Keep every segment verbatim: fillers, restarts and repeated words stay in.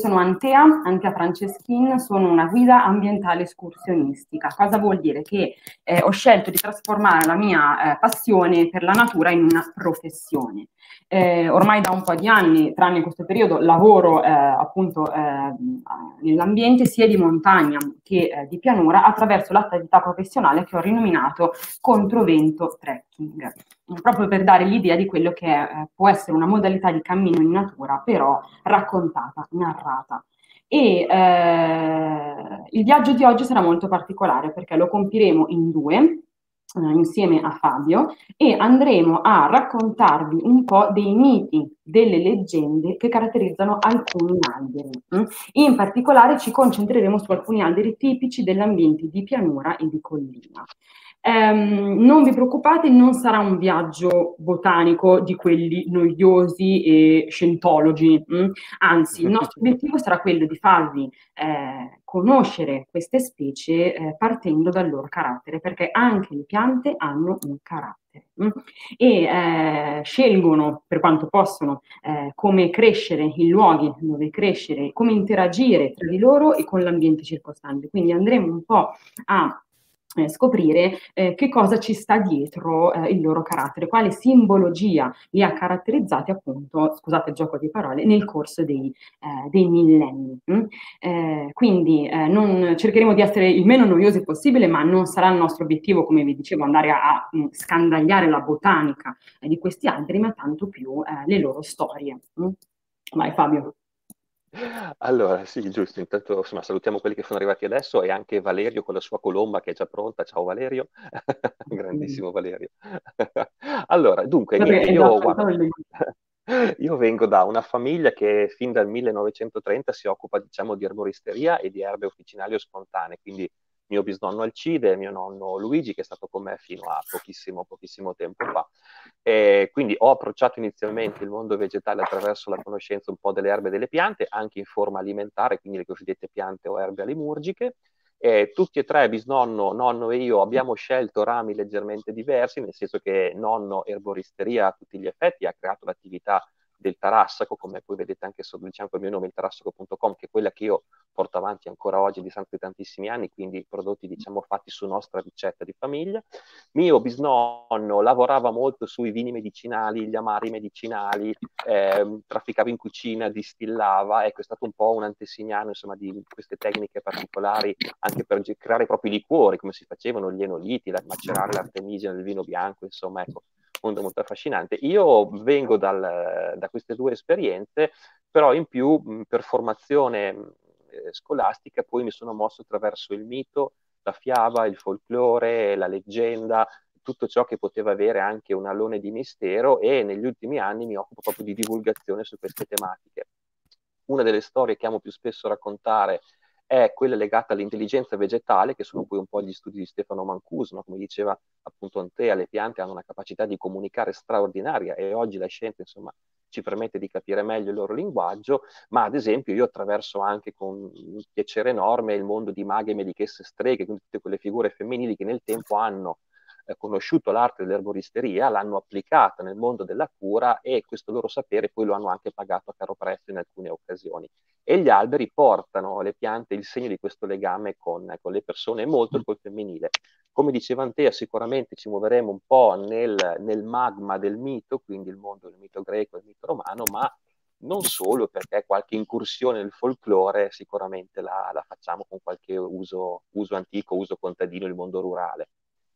sono Antea, Antea Franceschin, sono una guida ambientale escursionistica. Cosa vuol dire? Che eh, ho scelto di trasformare la mia eh, passione per la natura in una professione. Eh, ormai da un po' di anni, tranne questo periodo, lavoro eh, appunto eh, nell'ambiente sia di montagna che eh, di pianura attraverso l'attività professionale che ho rinominato Controvento Trekking, proprio per dare l'idea di quello che eh, può essere una modalità di cammino in natura, però raccontata, narrata. E eh, il viaggio di oggi sarà molto particolare perché lo compiremo in due, eh, insieme a Fabio, e andremo a raccontarvi un po' dei miti, delle leggende che caratterizzano alcuni alberi. In particolare ci concentreremo su alcuni alberi tipici dell'ambiente di pianura e di collina. Um, non vi preoccupate, non sarà un viaggio botanico di quelli noiosi e scientologi, mh? Anzi, il nostro obiettivo sarà quello di farvi eh, conoscere queste specie eh, partendo dal loro carattere, perché anche le piante hanno un carattere mh? e eh, scelgono, per quanto possono, eh, come crescere, i luoghi dove crescere, come interagire tra di loro e con l'ambiente circostante. Quindi andremo un po' a Eh, scoprire eh, che cosa ci sta dietro eh, il loro carattere, quale simbologia li ha caratterizzati appunto, scusate il gioco di parole, nel corso dei, eh, dei millenni. Mm? Eh, quindi eh, non, cercheremo di essere il meno noiosi possibile, ma non sarà il nostro obiettivo, come vi dicevo, andare a, a scandagliare la botanica eh, di questi alberi, ma tanto più eh, le loro storie. Mm? Vai Fabio. Allora, sì, giusto, intanto insomma, salutiamo quelli che sono arrivati adesso e anche Valerio con la sua colomba che è già pronta. Ciao Valerio, grandissimo Valerio. Allora, dunque, Vabbè, niente, è già io pronto guarda, il- io vengo da una famiglia che fin dal millenovecentotrenta si occupa, diciamo, di erboristeria e di erbe officinali o spontanee, quindi mio bisnonno Alcide, mio nonno Luigi, che è stato con me fino a pochissimo, pochissimo tempo fa. E quindi ho approcciato inizialmente il mondo vegetale attraverso la conoscenza un po' delle erbe e delle piante, anche in forma alimentare, quindi le cosiddette piante o erbe alimurgiche. E tutti e tre, bisnonno, nonno e io, abbiamo scelto rami leggermente diversi, nel senso che nonno erboristeria a tutti gli effetti, ha creato l'attività del Tarassaco, come poi vedete anche sotto diciamo, il mio nome, il tarassaco punto com, che è quella che io porto avanti ancora oggi a distanza di tantissimi anni, quindi prodotti diciamo fatti su nostra ricetta di famiglia. Mio bisnonno lavorava molto sui vini medicinali, gli amari medicinali, eh, trafficava in cucina, distillava, ecco è stato un po' un antesignano insomma di queste tecniche particolari anche per creare proprio i liquori, come si facevano gli enoliti, la, macerare l'artemisia nel vino bianco, insomma ecco, mondo molto affascinante. Io vengo dal, da queste due esperienze, però in più mh, per formazione eh, scolastica poi mi sono mosso attraverso il mito, la fiaba, il folklore, la leggenda, tutto ciò che poteva avere anche un alone di mistero e negli ultimi anni mi occupo proprio di divulgazione su queste tematiche. Una delle storie che amo più spesso raccontare è quella legata all'intelligenza vegetale, che sono poi un po' gli studi di Stefano Mancuso, no? Come diceva appunto Antea, le piante hanno una capacità di comunicare straordinaria e oggi la scienza insomma ci permette di capire meglio il loro linguaggio, ma ad esempio io attraverso anche con un piacere enorme il mondo di maghe, medichesse, streghe, quindi tutte quelle figure femminili che nel tempo hanno eh, conosciuto l'arte dell'erboristeria, l'hanno applicata nel mondo della cura e questo loro sapere poi lo hanno anche pagato a caro prezzo in alcune occasioni. E gli alberi portano, le piante, il segno di questo legame con, con le persone e molto col femminile. Come diceva Antea, sicuramente ci muoveremo un po' nel, nel magma del mito, quindi il mondo del mito greco e il mito romano, ma non solo, perché qualche incursione nel folklore sicuramente la, la facciamo con qualche uso, uso antico, uso contadino, il mondo rurale.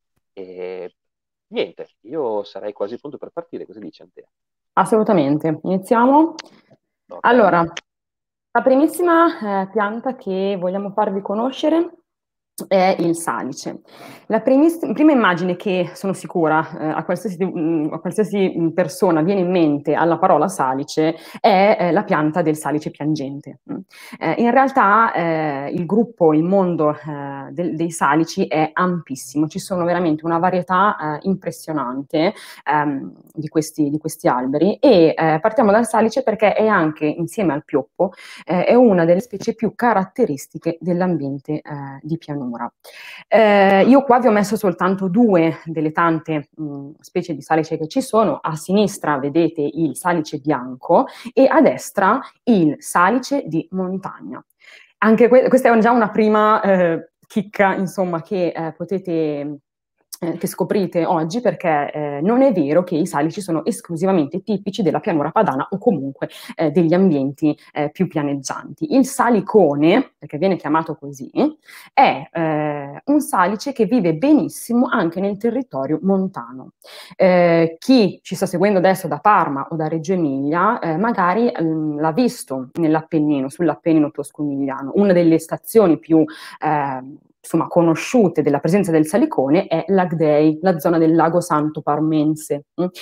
E niente, io sarei quasi pronto per partire, cosa dice Antea? Assolutamente. Iniziamo. Ok. Allora, la primissima eh, pianta che vogliamo farvi conoscere è il salice. La primis- prima immagine che sono sicura eh, a qualsiasi, mh, a qualsiasi persona viene in mente alla parola salice è eh, la pianta del salice piangente. Mm. Eh, in realtà eh, il gruppo, il mondo eh, del- dei salici è ampissimo, ci sono veramente una varietà eh, impressionante ehm, di questi, di questi alberi e eh, partiamo dal salice perché è anche, insieme al pioppo, eh, è una delle specie più caratteristiche dell'ambiente eh, di pianura. pianura. Eh, io qua vi ho messo soltanto due delle tante mh, specie di salice che ci sono. A sinistra vedete il salice bianco e a destra il salice di montagna. Anche que- questa è già una prima eh, chicca, insomma, che eh, potete eh, che scoprite oggi, perché eh, non è vero che i salici sono esclusivamente tipici della pianura padana o comunque eh, degli ambienti eh, più pianeggianti. Il salicone, perché viene chiamato così, è eh, un salice che vive benissimo anche nel territorio montano. Eh, chi ci sta seguendo adesso da Parma o da Reggio Emilia eh, magari ehm, l'ha visto nell'Appennino, sull'Appennino tosco-emiliano. Una delle stazioni più eh, insomma, conosciute della presenza del salicone è l'Agdei, la zona del lago Santo Parmense.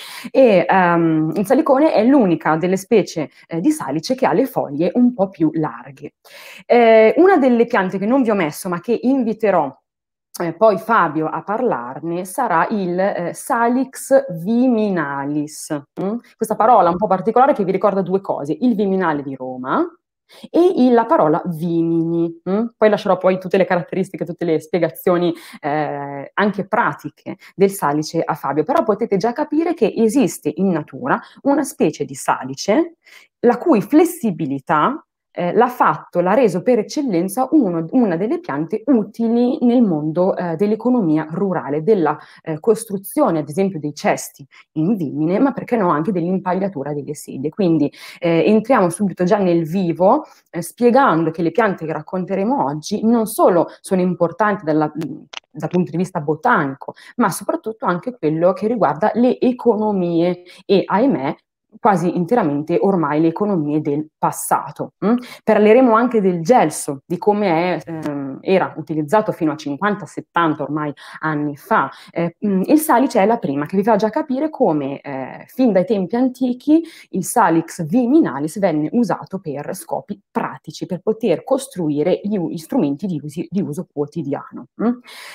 E um, il salicone è l'unica delle specie eh, di salice che ha le foglie un po' più larghe. Eh, una delle piante che non vi ho messo, ma che inviterò eh, poi Fabio a parlarne, sarà il eh, Salix viminalis. Mm? Questa parola un po' particolare che vi ricorda due cose: il Viminale di Roma e il, la parola vimini. Hm? Poi lascerò poi tutte le caratteristiche, tutte le spiegazioni eh, anche pratiche del salice a Fabio, però potete già capire che esiste in natura una specie di salice la cui flessibilità eh, l'ha fatto, l'ha reso per eccellenza uno, una delle piante utili nel mondo eh, dell'economia rurale, della eh, costruzione ad esempio dei cesti in vimine, ma perché no anche dell'impagliatura delle sedie. Quindi eh, entriamo subito già nel vivo eh, spiegando che le piante che racconteremo oggi non solo sono importanti dalla, dal punto di vista botanico, ma soprattutto anche quello che riguarda le economie e, ahimè, quasi interamente ormai le economie del passato. Mm? Parleremo anche del gelso, di come è, ehm, era utilizzato fino a cinquanta settanta ormai anni fa. Eh, il salice è la prima, che vi fa già capire come eh, fin dai tempi antichi il Salix viminalis venne usato per scopi pratici, per poter costruire gli, gli strumenti di, usi, di uso quotidiano. Mm?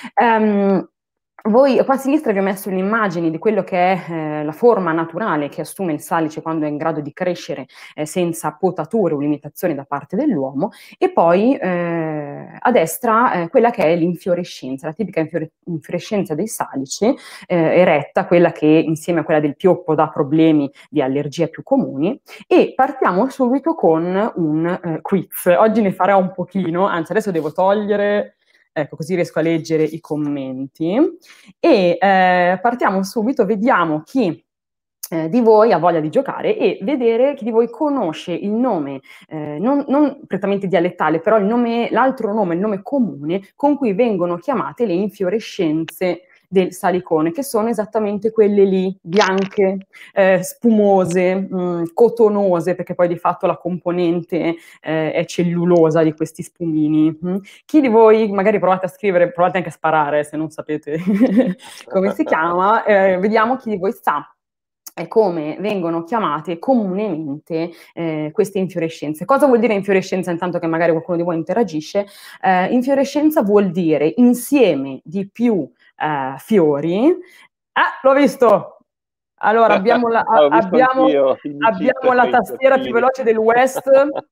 Um, Voi qua a sinistra vi ho messo le immagini di quello che è eh, la forma naturale che assume il salice quando è in grado di crescere eh, senza potature o limitazioni da parte dell'uomo, e poi eh, a destra eh, quella che è l'infiorescenza, la tipica infiore- infiorescenza dei salici, eh, eretta, quella che insieme a quella del pioppo dà problemi di allergia più comuni. E partiamo subito con un eh, quiz. Oggi ne farò un pochino, anzi adesso devo togliere... Ecco, così riesco a leggere i commenti. E eh, partiamo subito, vediamo chi eh, di voi ha voglia di giocare e vedere chi di voi conosce il nome, eh, non, non prettamente dialettale, però il nome, l'altro nome, il nome comune con cui vengono chiamate le infiorescenze del salicone, che sono esattamente quelle lì, bianche, eh, spumose, mh, cotonose, perché poi di fatto la componente eh, è cellulosa di questi spumini. Mh. Chi di voi, magari provate a scrivere, provate anche a sparare se non sapete come si chiama, eh, vediamo chi di voi sa e come vengono chiamate comunemente eh, queste infiorescenze. Cosa vuol dire infiorescenza? Intanto che magari qualcuno di voi interagisce, eh, infiorescenza vuol dire insieme di più eh, fiori. Ah, l'ho visto! Allora, abbiamo la, L'ho visto abbiamo, anch'io, il abbiamo la i tastiera più fiorchini. veloce del West,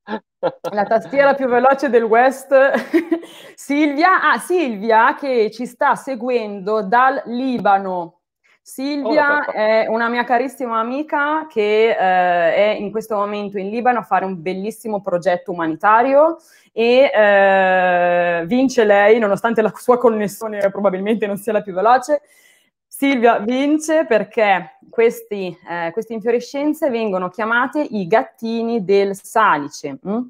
la tastiera più veloce del West, Silvia, ah, Silvia che ci sta seguendo dal Libano. Silvia Oh, è una mia carissima amica che eh, è in questo momento in Libano a fare un bellissimo progetto umanitario e eh, vince lei, nonostante la sua connessione probabilmente non sia la più veloce. Silvia vince perché questi, eh, queste infiorescenze vengono chiamate i gattini del salice. Hm?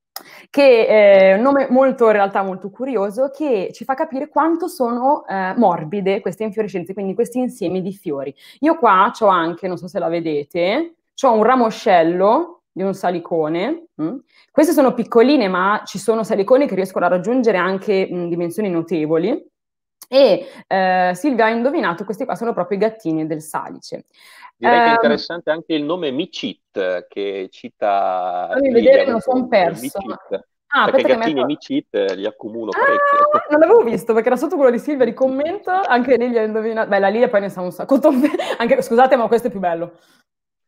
Che è un nome molto, in realtà molto curioso, che ci fa capire quanto sono eh, morbide queste infiorescenze, quindi questi insiemi di fiori. Io qua ho anche, non so se la vedete, ho un ramoscello di un salicone. Hm? Queste sono piccoline, ma ci sono saliconi che riescono a raggiungere anche mh, dimensioni notevoli. E eh, Silvia ha indovinato, questi qua sono proprio i gattini del salice. direi che è Um, interessante anche il nome Micit, che cita fammi Livia, vedere, ha me lo avuto sono un nome perso. Micit, Ah, perché aspetta che gattini e metto... Micit eh, li accomuno parecchio. Ah, non l'avevo visto perché era sotto quello di Silvia di commento, anche lì gli ha indovinato. Beh, la Lilia poi ne sa un sacco. Anche, scusate, ma questo è più bello.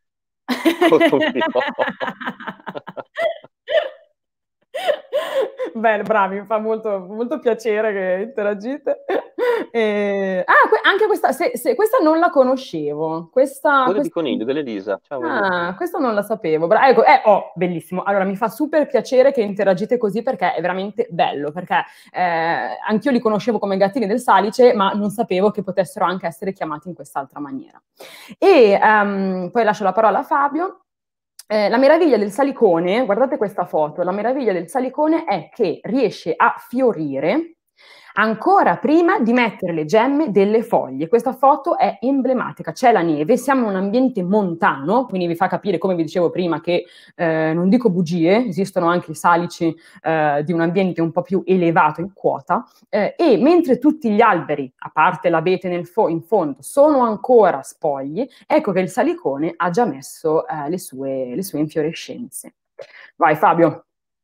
Cotomino. Bene, bravi, mi fa molto, molto piacere che interagite. E... Ah, que- anche questa, se, se, questa non la conoscevo. Questa, Coda di questa... coniglio dell'Elisa. Ciao Elisa. Ah, questa non la sapevo. Bra- ecco, eh, oh, bellissimo. Allora, mi fa super piacere che interagite così perché è veramente bello, perché eh, anch'io li conoscevo come gattini del Salice, ma non sapevo che potessero anche essere chiamati in quest'altra maniera. E um, poi lascio la parola a Fabio. Eh, la meraviglia del salicone, guardate questa foto, la meraviglia del salicone è che riesce a fiorire ancora prima di mettere le gemme delle foglie. Questa foto è emblematica, c'è la neve, siamo in un ambiente montano, quindi vi fa capire, come vi dicevo prima, che eh, non dico bugie, esistono anche i salici eh, di un ambiente un po' più elevato in quota, eh, e mentre tutti gli alberi, a parte l'abete nel fo- in fondo, sono ancora spogli, ecco che il salicone ha già messo eh, le sue, le sue infiorescenze. Vai Fabio.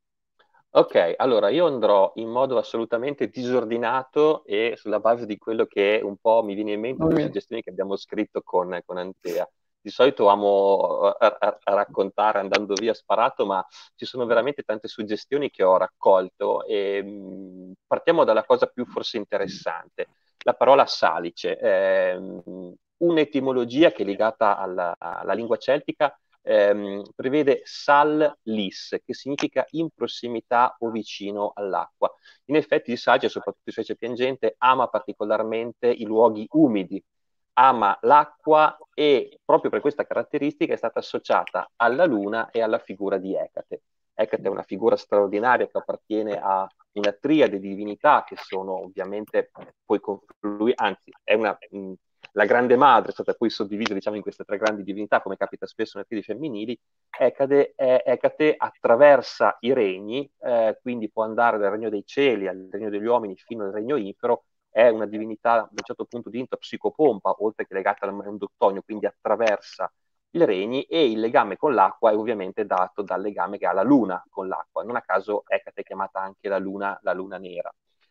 Ok, allora io andrò in modo assolutamente disordinato e sulla base di quello che un po' mi viene in mente delle suggestioni che abbiamo scritto con, con Antea. Di solito amo a, a, a raccontare andando via sparato, ma ci sono veramente tante suggestioni che ho raccolto e mh, partiamo dalla cosa più forse interessante, la parola salice. Eh, un'etimologia che è legata alla, alla lingua celtica ehm, prevede sal lis, che significa in prossimità o vicino all'acqua. In effetti il salice, soprattutto il salice piangente, ama particolarmente i luoghi umidi, ama l'acqua e proprio per questa caratteristica è stata associata alla luna e alla figura di Ecate. Ecate è una figura straordinaria che appartiene a una triade di divinità che sono ovviamente poi confluiti, anzi è una mh, la grande madre è stata poi suddivisa diciamo in queste tre grandi divinità come capita spesso nelle figlie femminili. Ecate, eh, Ecate attraversa i regni, eh, quindi può andare dal regno dei cieli al regno degli uomini fino al regno infero, è una divinità da un certo punto di vista psicopompa oltre che legata al mondo ottonio, quindi attraversa i regni e il legame con l'acqua è ovviamente dato dal legame che ha la luna con l'acqua. Non a caso Ecate è chiamata anche la luna, la luna nera.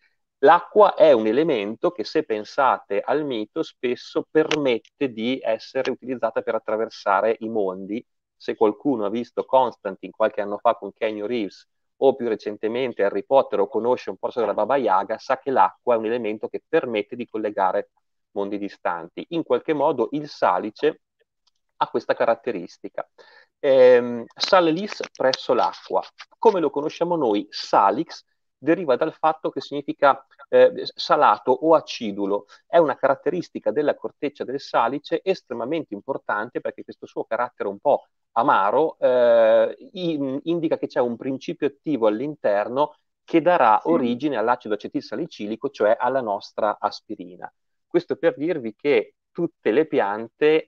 L'acqua è un elemento che, se pensate al mito, spesso permette di essere utilizzata per attraversare i mondi. Se qualcuno ha visto Constantine qualche anno fa con Keanu Reeves o più recentemente Harry Potter o conosce un po' della Baba Yaga, sa che l'acqua è un elemento che permette di collegare mondi distanti. In qualche modo il salice ha questa caratteristica. Eh, sale lis presso l'acqua. Come lo conosciamo noi, salix deriva dal fatto che significa eh, salato o acidulo. È una caratteristica della corteccia del salice estremamente importante perché questo suo carattere un po' amaro eh, indica che c'è un principio attivo all'interno che darà origine all'acido acetilsalicilico, cioè alla nostra aspirina. Questo per dirvi che tutte le piante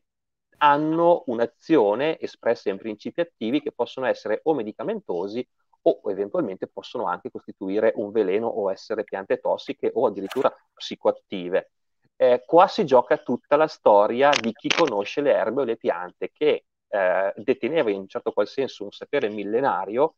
hanno un'azione espressa in principi attivi che possono essere o medicamentosi o eventualmente possono anche costituire un veleno o essere piante tossiche o addirittura psicoattive. Eh, qua si gioca tutta la storia di chi conosce le erbe o le piante, che eh, deteneva in un certo qual senso un sapere millenario,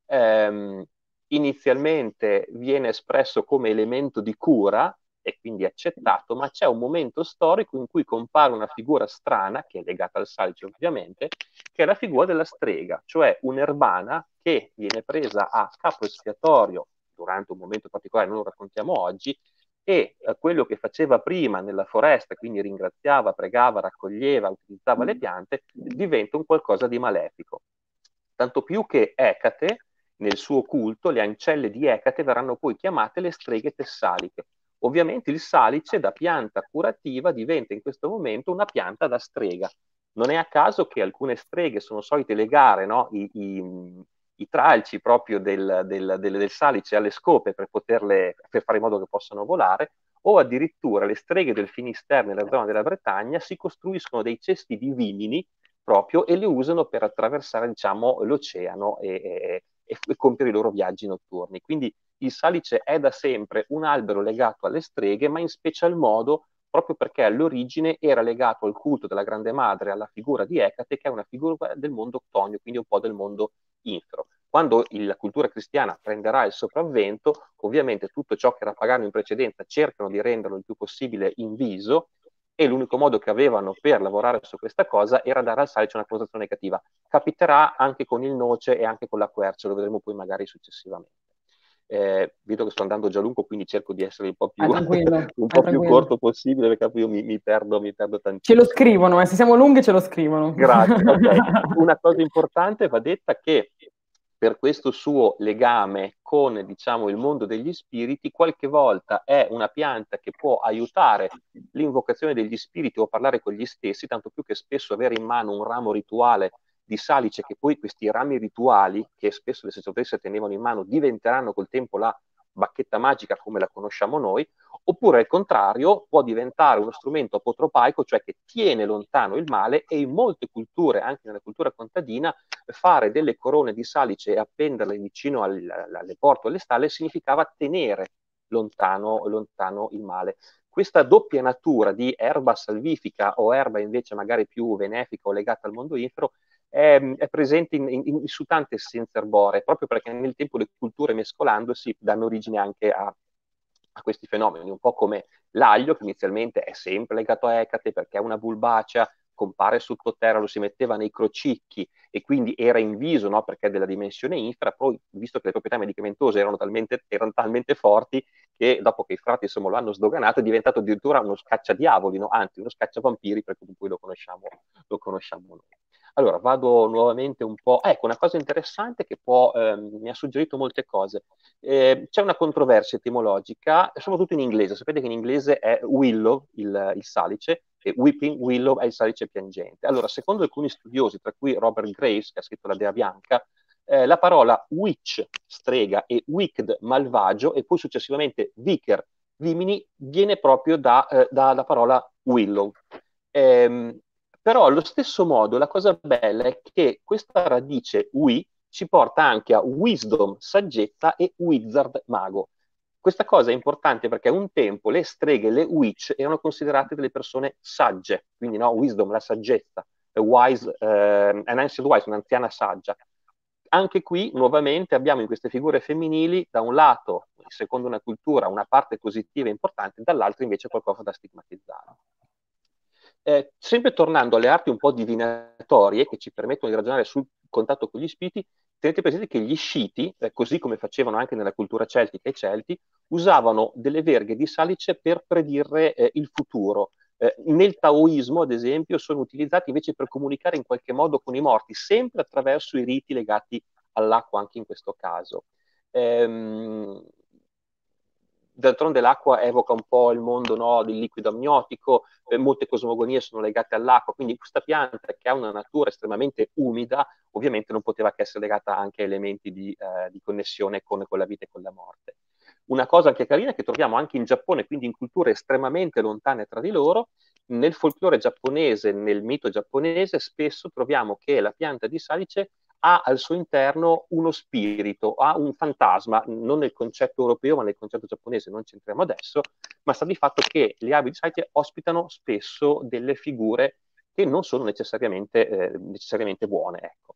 ehm, inizialmente viene espresso come elemento di cura e quindi accettato, ma c'è un momento storico in cui compare una figura strana, che è legata al salice ovviamente, che è la figura della strega, cioè un'erbana che viene presa a capo espiatorio durante un momento particolare, non lo raccontiamo oggi, e eh, quello che faceva prima nella foresta, quindi ringraziava, pregava, raccoglieva, utilizzava le piante, diventa un qualcosa di malefico. Tanto più che Ecate, nel suo culto, le ancelle di Ecate verranno poi chiamate le streghe tessaliche. Ovviamente il salice da pianta curativa diventa in questo momento una pianta da strega. Non è a caso che alcune streghe sono solite legare no, i, i, i tralci proprio del, del, del, del salice alle scope per, poterle, per fare in modo che possano volare, o addirittura le streghe del Finisterre nella zona della Bretagna si costruiscono dei cesti di vimini proprio e le usano per attraversare diciamo, l'oceano e, e, e compiere i loro viaggi notturni. Quindi il salice è da sempre un albero legato alle streghe, ma in special modo proprio perché all'origine era legato al culto della Grande Madre, alla figura di Ecate, che è una figura del mondo octonio, quindi un po' del mondo infero. Quando il, la cultura cristiana prenderà il sopravvento, ovviamente tutto ciò che era pagano in precedenza cercano di renderlo il più possibile inviso, e l'unico modo che avevano per lavorare su questa cosa era dare al salice una connotazione negativa. Capiterà anche con il noce e anche con la quercia, lo vedremo poi magari successivamente. Eh, vedo che sto andando già lungo, quindi cerco di essere un po' più, Vai tranquillo, un vai po' più tranquillo. corto possibile, perché poi io mi, mi perdo, mi perdo Ce lo tantissimo. scrivono, eh, se siamo lunghi ce lo scrivono. Grazie, ok. Una cosa importante va detta che per questo suo legame con, diciamo, il mondo degli spiriti, qualche volta è una pianta che può aiutare l'invocazione degli spiriti o parlare con gli stessi, tanto più che spesso avere in mano un ramo rituale di salice, che poi questi rami rituali, che spesso le sacerdotesse tenevano in mano, diventeranno col tempo la bacchetta magica come la conosciamo noi, oppure al contrario può diventare uno strumento apotropaico, cioè che tiene lontano il male, e in molte culture, anche nella cultura contadina, fare delle corone di salice e appenderle vicino al, alle porte o alle stalle significava tenere lontano, lontano il male. Questa doppia natura di erba salvifica o erba invece magari più benefica o legata al mondo infero è, è presente in, in, su tante essenze erboree, proprio perché nel tempo le culture mescolandosi danno origine anche a, a questi fenomeni, un po' come l'aglio, che inizialmente è sempre legato a Ecate perché è una bulbacea, compare sottoterra, lo si metteva nei crocicchi e quindi era inviso, no, perché è della dimensione infera. Poi, visto che le proprietà medicamentose erano talmente, erano talmente forti, che dopo che i frati insomma lo hanno sdoganato è diventato addirittura uno scacciadiavoli, no? Anzi uno scacciavampiri, perché poi lo conosciamo, lo conosciamo noi. Allora, vado nuovamente un po'. Ecco, una cosa interessante che può, ehm, mi ha suggerito molte cose. Eh, c'è una controversia etimologica, soprattutto in inglese. Sapete che in inglese è willow, il, il salice, e weeping willow è il salice piangente. Allora, secondo alcuni studiosi, tra cui Robert Graves, che ha scritto La Dea Bianca, eh, la parola witch, strega, e wicked, malvagio, e poi successivamente vicar, vimini, viene proprio da, eh, dalla parola willow. Ehm, Però allo stesso modo la cosa bella è che questa radice wi ci porta anche a wisdom, saggezza, e wizard, mago. Questa cosa è importante perché un tempo le streghe, le witch, erano considerate delle persone sagge, quindi no, wisdom, la saggezza, wise, eh, an ancient wise, un'anziana saggia. Anche qui, nuovamente, abbiamo in queste figure femminili, da un lato, secondo una cultura, una parte positiva e importante, dall'altro invece qualcosa da stigmatizzare. Eh, sempre tornando alle arti un po' divinatorie che ci permettono di ragionare sul contatto con gli spiriti, tenete presente che gli sciti, eh, così come facevano anche nella cultura celtica i celti, usavano delle verghe di salice per predire eh, il futuro. Eh, nel taoismo, ad esempio, sono utilizzati invece per comunicare in qualche modo con i morti, sempre attraverso i riti legati all'acqua, anche in questo caso. Ehm, D'altronde l'acqua evoca un po' il mondo, no, del liquido amniotico, eh, molte cosmogonie sono legate all'acqua, quindi questa pianta che ha una natura estremamente umida ovviamente non poteva che essere legata anche a elementi di, eh, di connessione con, con la vita e con la morte. Una cosa anche carina che troviamo anche in Giappone, quindi in culture estremamente lontane tra di loro, nel folklore giapponese, nel mito giapponese, spesso troviamo che la pianta di salice ha al suo interno uno spirito, ha un fantasma, non nel concetto europeo ma nel concetto giapponese, non c'entriamo adesso, ma sta di fatto che gli alberi di salice ospitano spesso delle figure che non sono necessariamente, eh, necessariamente buone. Ecco.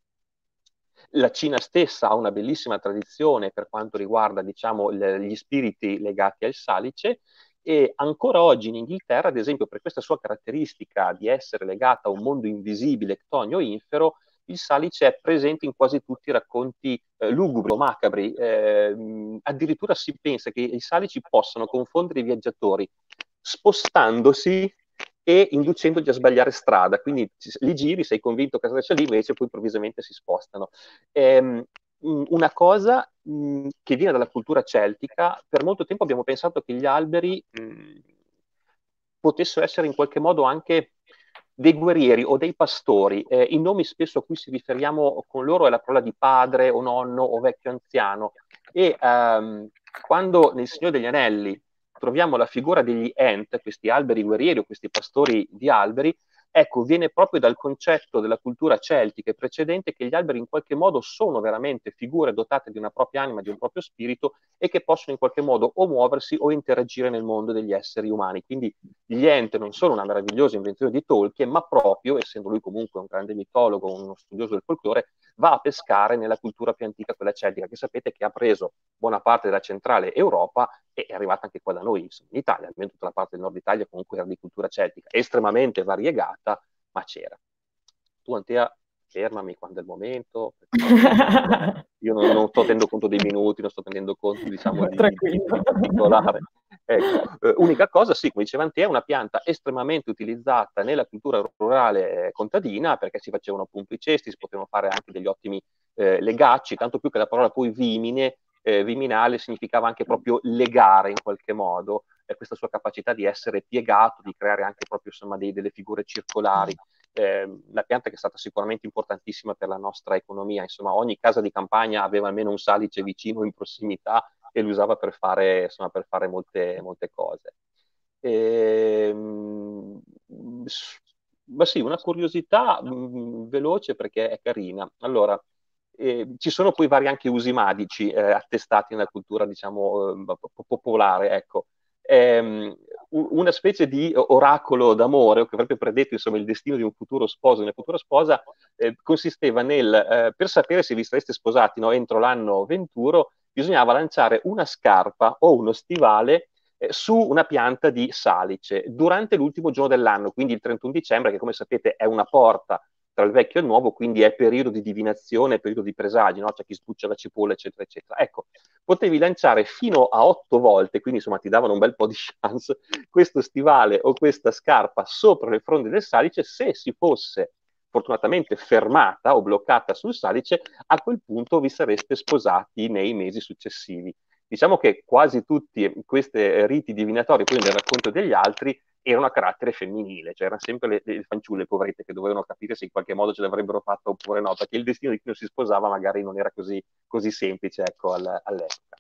La Cina stessa ha una bellissima tradizione per quanto riguarda, diciamo, le, gli spiriti legati al salice, e ancora oggi in Inghilterra, ad esempio, per questa sua caratteristica di essere legata a un mondo invisibile, ctonio infero, il salice è presente in quasi tutti i racconti eh, lugubri o macabri. Eh, addirittura si pensa che i salici possano confondere i viaggiatori spostandosi e inducendogli a sbagliare strada. Quindi li giri, sei convinto che c'è lì, invece poi improvvisamente si spostano. Ehm, una cosa mh, che viene dalla cultura celtica, per molto tempo abbiamo pensato che gli alberi mh, potessero essere in qualche modo anche dei guerrieri o dei pastori. Eh, I nomi spesso a cui ci riferiamo con loro è la parola di padre o nonno o vecchio anziano. E ehm, quando nel Signore degli Anelli troviamo la figura degli Ent, questi alberi guerrieri o questi pastori di alberi, ecco, viene proprio dal concetto della cultura celtica e precedente che gli alberi in qualche modo sono veramente figure dotate di una propria anima, di un proprio spirito, e che possono in qualche modo o muoversi o interagire nel mondo degli esseri umani. Quindi gli Ent non sono una meravigliosa invenzione di Tolkien, ma proprio, essendo lui comunque un grande mitologo, uno studioso del folklore, va a pescare nella cultura più antica, quella celtica, che sapete che ha preso buona parte della centrale Europa e è arrivata anche qua da noi, insomma, in Italia, almeno tutta la parte del nord Italia comunque era di cultura celtica, estremamente variegata, ma c'era. Tu, Antea, fermami quando è il momento, perché io non, non sto tenendo conto dei minuti, non sto tenendo conto, diciamo, di, di, di, di particolare. Ecco. Eh, unica cosa, sì, come dicevano te, è una pianta estremamente utilizzata nella cultura rurale eh, contadina, perché si facevano appunto i cesti, si potevano fare anche degli ottimi eh, legacci, tanto più che la parola poi vimine, eh, viminale, significava anche proprio legare in qualche modo, eh, questa sua capacità di essere piegato, di creare anche proprio insomma dei, delle figure circolari. Eh, una pianta che è stata sicuramente importantissima per la nostra economia, insomma ogni casa di campagna aveva almeno un salice vicino in prossimità e li usava per fare, insomma, per fare molte, molte cose. E, ma sì, una curiosità mh, veloce perché è carina. Allora, eh, ci sono poi vari anche usi magici eh, attestati nella cultura, diciamo, eh, popolare, ecco. Ehm, una specie di oracolo d'amore, che avrebbe predetto insomma il destino di un futuro sposo, di una futura sposa, eh, consisteva nel, eh, per sapere se vi sareste sposati no, entro l'anno venturo, bisognava lanciare una scarpa o uno stivale eh, su una pianta di salice durante l'ultimo giorno dell'anno, quindi il trentuno dicembre, che come sapete è una porta tra il vecchio e il nuovo, quindi è periodo di divinazione, periodo di presagi, no? C'è chi sbuccia la cipolla, eccetera, eccetera. Ecco, potevi lanciare fino a otto volte, quindi insomma ti davano un bel po' di chance, questo stivale o questa scarpa sopra le fronde del salice, se si fosse fortunatamente fermata o bloccata sul salice, a quel punto vi sareste sposati nei mesi successivi. Diciamo che quasi tutti questi riti divinatori, poi nel racconto degli altri, erano a carattere femminile, cioè erano sempre le, le fanciulle poverette che dovevano capire se in qualche modo ce l'avrebbero fatta oppure no, perché il destino di chi non si sposava magari non era così, così semplice ecco, all, all'epoca.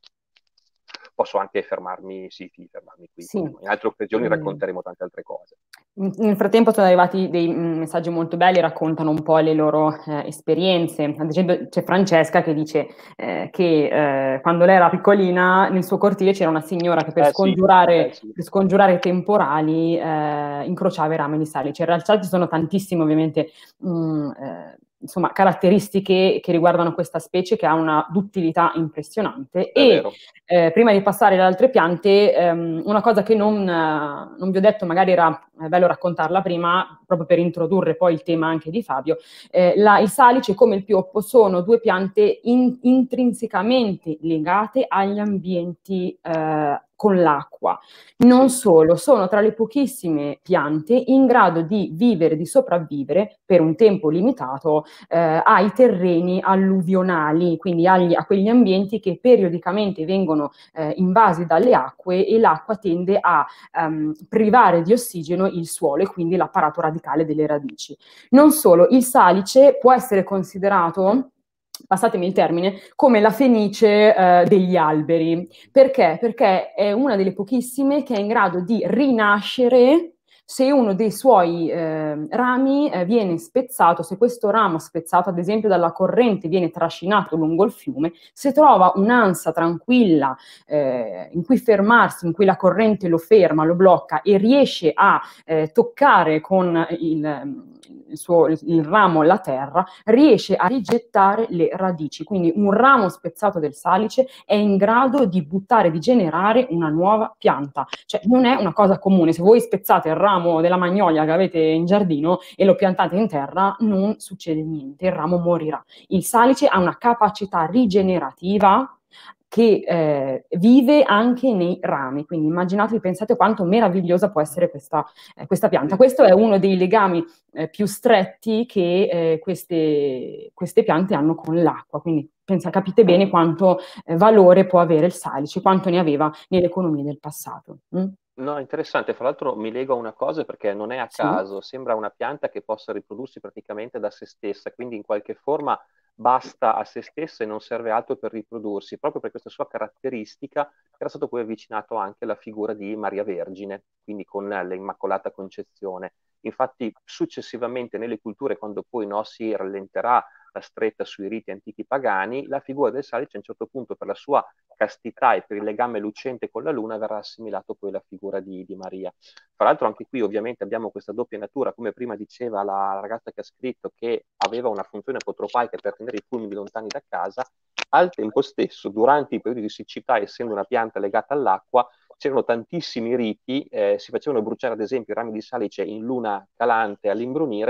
Posso anche fermarmi, sì, sì, fermarmi qui. Sì. In altre occasioni Mm. racconteremo tante altre cose. Nel frattempo sono arrivati dei messaggi molto belli, raccontano un po' le loro eh, esperienze. Ad esempio c'è Francesca che dice eh, che eh, quando lei era piccolina nel suo cortile c'era una signora che per, Eh, scongiurare, sì. Eh, sì. per scongiurare i temporali eh, incrociava i rami di salice. In realtà ci sono tantissime ovviamente mh, eh, insomma, caratteristiche che riguardano questa specie che ha una duttilità impressionante. È e vero. Eh, prima di passare alle altre piante, ehm, una cosa che non, eh, non vi ho detto, magari era è bello raccontarla prima, proprio per introdurre poi il tema anche di Fabio, eh, la, il salice come il pioppo sono due piante in, intrinsecamente legate agli ambienti eh, con l'acqua. Non Sì. solo, sono tra le pochissime piante in grado di vivere, di sopravvivere per un tempo limitato eh, ai terreni alluvionali, quindi agli, a quegli ambienti che periodicamente vengono eh, invasi dalle acque e l'acqua tende a um, privare di ossigeno il suolo e quindi l'apparato radicale delle radici. Non solo, il salice può essere considerato, passatemi il termine, come la fenice eh, degli alberi. Perché? Perché è una delle pochissime che è in grado di rinascere se uno dei suoi eh, rami eh, viene spezzato, se questo ramo spezzato ad esempio dalla corrente viene trascinato lungo il fiume, se trova un'ansa tranquilla eh, in cui fermarsi, in cui la corrente lo ferma, lo blocca e riesce a eh, toccare con il, il, suo, il ramo la terra, riesce a rigettare le radici. Quindi un ramo spezzato del salice è in grado di buttare, di generare una nuova pianta. Cioè non è una cosa comune. Se voi spezzate il ramo della magnolia che avete in giardino e lo piantate in terra, non succede niente, il ramo morirà. Il salice ha una capacità rigenerativa che eh, vive anche nei rami, quindi immaginatevi, pensate quanto meravigliosa può essere questa, eh, questa pianta. Questo è uno dei legami eh, più stretti che eh, queste, queste piante hanno con l'acqua, quindi pensa, capite bene quanto eh, valore può avere il salice, quanto ne aveva nelle economie del passato. Mm? No, interessante. Fra l'altro mi lega una cosa perché non è a Sì. caso, sembra una pianta che possa riprodursi praticamente da se stessa, quindi in qualche forma basta a se stessa e non serve altro per riprodursi, proprio per questa sua caratteristica era stato poi avvicinato anche alla figura di Maria Vergine, quindi con l'Immacolata Concezione. Infatti successivamente nelle culture, quando poi no, si rallenterà la stretta sui riti antichi pagani, la figura del salice a un certo punto per la sua castità e per il legame lucente con la luna verrà assimilato poi la figura di, di Maria. Tra l'altro anche qui ovviamente abbiamo questa doppia natura, come prima diceva la ragazza che ha scritto, che aveva una funzione apotropaica per tenere i fulmini lontani da casa, al tempo stesso durante i periodi di siccità, essendo una pianta legata all'acqua, c'erano tantissimi riti, eh, si facevano bruciare ad esempio i rami di salice in luna calante all'imbrunire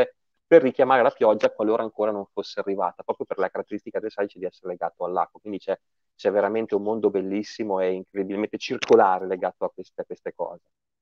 per richiamare la pioggia qualora ancora non fosse arrivata, proprio per la caratteristica del salice di essere legato all'acqua. Quindi c'è, c'è veramente un mondo bellissimo e incredibilmente circolare legato a queste, a queste cose.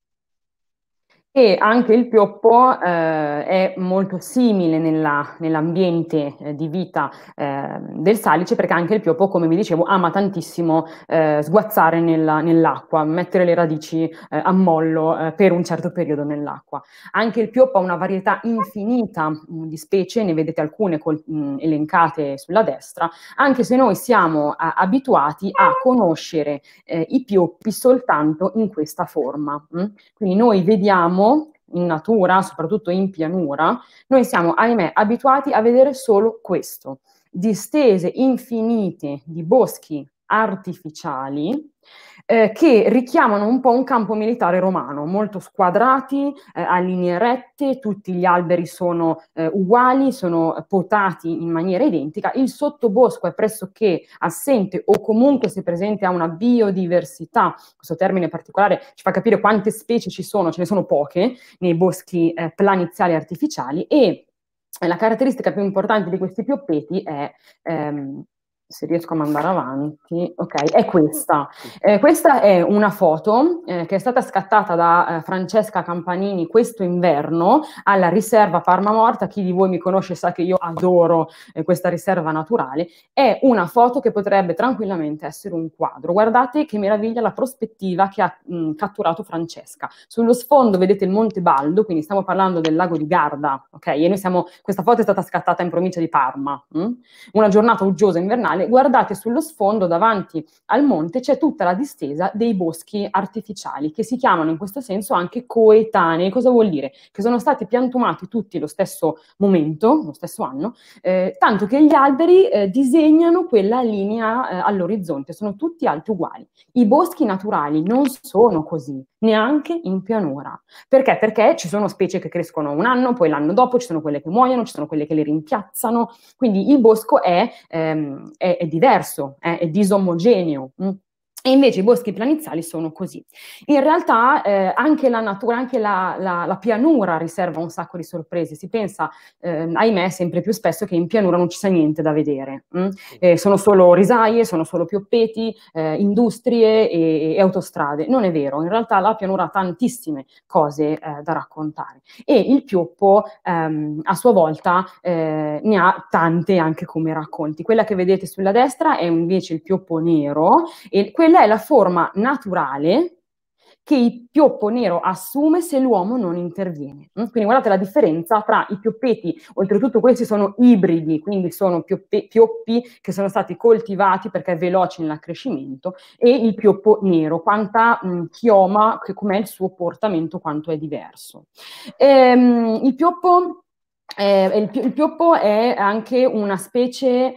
E anche il pioppo eh, è molto simile nella- nell'ambiente eh, di vita eh, del salice, perché anche il pioppo, come vi dicevo, ama tantissimo eh, sguazzare nella- nell'acqua, mettere le radici eh, a mollo eh, per un certo periodo nell'acqua. Anche il pioppo ha una varietà infinita mh, di specie, ne vedete alcune col- mh, elencate sulla destra, anche se noi siamo a- abituati a conoscere eh, i pioppi soltanto in questa forma. Mh? Quindi noi vediamo in natura, soprattutto in pianura, noi siamo, ahimè, abituati a vedere solo questo, distese infinite di boschi artificiali eh, che richiamano un po' un campo militare romano, molto squadrati, eh, a linee rette, tutti gli alberi sono eh, uguali, sono potati in maniera identica, il sottobosco è pressoché assente o comunque se presente ha una biodiversità, questo termine particolare ci fa capire quante specie ci sono, ce ne sono poche nei boschi eh, planiziali artificiali e la caratteristica più importante di questi pioppeti è ehm, se riesco a mandare avanti, ok, è questa. Eh, questa è una foto eh, che è stata scattata da eh, Francesca Campanini questo inverno alla riserva Parma Morta. Chi di voi mi conosce sa che io adoro eh, questa riserva naturale. È una foto che potrebbe tranquillamente essere un quadro. Guardate che meraviglia la prospettiva che ha mh, catturato Francesca. Sullo sfondo vedete il Monte Baldo, quindi stiamo parlando del lago di Garda, ok? E noi siamo, questa foto è stata scattata in provincia di Parma. Mh? Una giornata uggiosa invernale. Guardate sullo sfondo davanti al monte c'è tutta la distesa dei boschi artificiali che si chiamano in questo senso anche coetanei. Cosa vuol dire? Che sono stati piantumati tutti lo stesso momento, lo stesso anno, eh, tanto che gli alberi eh, disegnano quella linea eh, all'orizzonte, sono tutti alti uguali. I boschi naturali non sono così, neanche in pianura. Perché? Perché ci sono specie che crescono un anno, poi l'anno dopo ci sono quelle che muoiono, ci sono quelle che le rimpiazzano, quindi il bosco è, ehm, è, è diverso, è, è disomogeneo. Mh? E invece i boschi planiziali sono così. In realtà eh, anche la natura, anche la, la, la pianura riserva un sacco di sorprese. Si pensa, eh, ahimè, sempre più spesso che in pianura non ci sia niente da vedere. Eh, sono solo risaie, sono solo pioppeti, eh, industrie e, e autostrade. Non è vero, in realtà la pianura ha tantissime cose eh, da raccontare. E il pioppo ehm, a sua volta eh, ne ha tante anche come racconti. Quella che vedete sulla destra è invece il pioppo nero e quella è la forma naturale che il pioppo nero assume se l'uomo non interviene. Quindi guardate la differenza tra i pioppeti, oltretutto questi sono ibridi, quindi sono pioppe, pioppi che sono stati coltivati perché è veloce nell'accrescimento, e il pioppo nero, quanta mh, chioma, com'è il suo portamento, quanto è diverso. Ehm, il pioppo eh, il, il pioppo è anche una specie,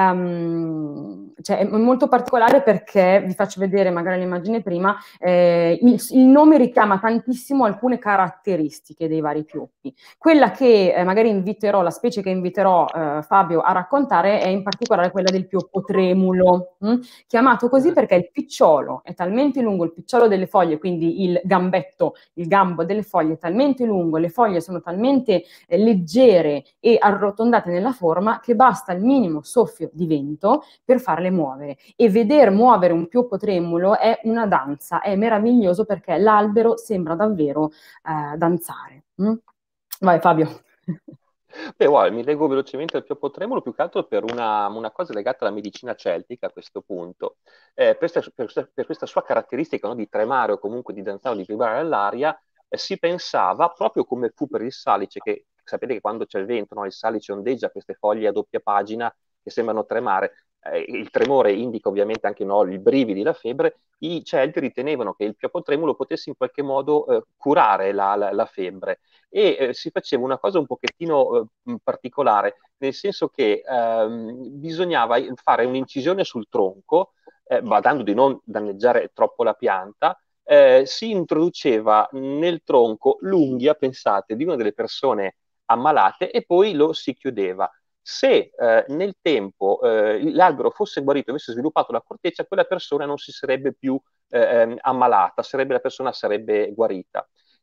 um, cioè è molto particolare perché, vi faccio vedere magari l'immagine prima, eh, il, il nome richiama tantissimo alcune caratteristiche dei vari pioppi. Quella che eh, magari inviterò, la specie che inviterò eh, Fabio a raccontare è in particolare quella del pioppo tremulo, mh? Chiamato così perché il picciolo è talmente lungo, il picciolo delle foglie, quindi il gambetto, il gambo delle foglie è talmente lungo, le foglie sono talmente eh, leggere e arrotondate nella forma che basta il minimo soffio di vento per farle muovere, e veder muovere un pioppo tremulo è una danza, è meraviglioso perché l'albero sembra davvero eh, danzare. Mm? Vai Fabio. Beh, guarda, mi leggo velocemente al pioppo tremolo più che altro per una, una cosa legata alla medicina celtica a questo punto. Eh, per, questa, per questa- per questa sua caratteristica, no, di tremare o comunque di danzare o di vibrare all'aria, eh, si pensava, proprio come fu per il salice, che sapete che quando c'è il vento, no, il salice ondeggia queste foglie a doppia pagina che sembrano tremare. Eh, il tremore indica ovviamente anche, no, i brividi, la febbre. I Celti ritenevano che il pioppo tremulo potesse in qualche modo eh, curare la, la- la febbre, e eh, si faceva una cosa un pochettino eh, particolare, nel senso che ehm, bisognava fare un'incisione sul tronco, eh, badando di non danneggiare troppo la pianta. Eh, si introduceva nel tronco l'unghia, pensate, di una delle persone ammalate, e poi lo si chiudeva. Se eh, nel tempo eh, l'albero fosse guarito, avesse sviluppato la corteccia, quella persona non si sarebbe più eh, ehm, ammalata, sarebbe, la persona sarebbe guarita.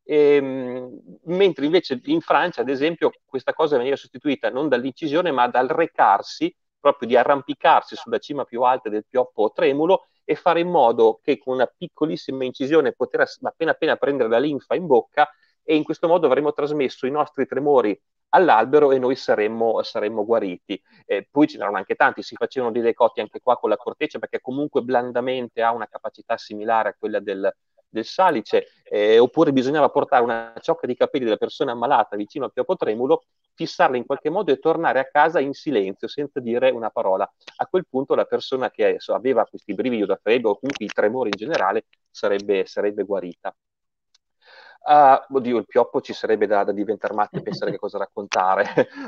Ehm, mentre invece in Francia, ad esempio, questa cosa veniva sostituita non dall'incisione, ma dal recarsi, proprio di arrampicarsi sulla cima più alta del pioppo tremulo e fare in modo che con una piccolissima incisione poter appena appena prendere la linfa in bocca, e in questo modo avremmo trasmesso i nostri tremori all'albero e noi saremmo, saremmo guariti. Eh, poi ce n'erano anche tanti, si facevano dei decotti anche qua con la corteccia, perché comunque blandamente ha una capacità similare a quella del, del salice, eh, oppure bisognava portare una ciocca di capelli della persona ammalata vicino al pioppo tremulo, fissarla in qualche modo e tornare a casa in silenzio, senza dire una parola. A quel punto la persona che so, aveva questi brividi da freddo o comunque i tremori in generale sarebbe, sarebbe guarita. Uh, oddio, il pioppo ci sarebbe da, da diventare matti e pensare che cosa raccontare.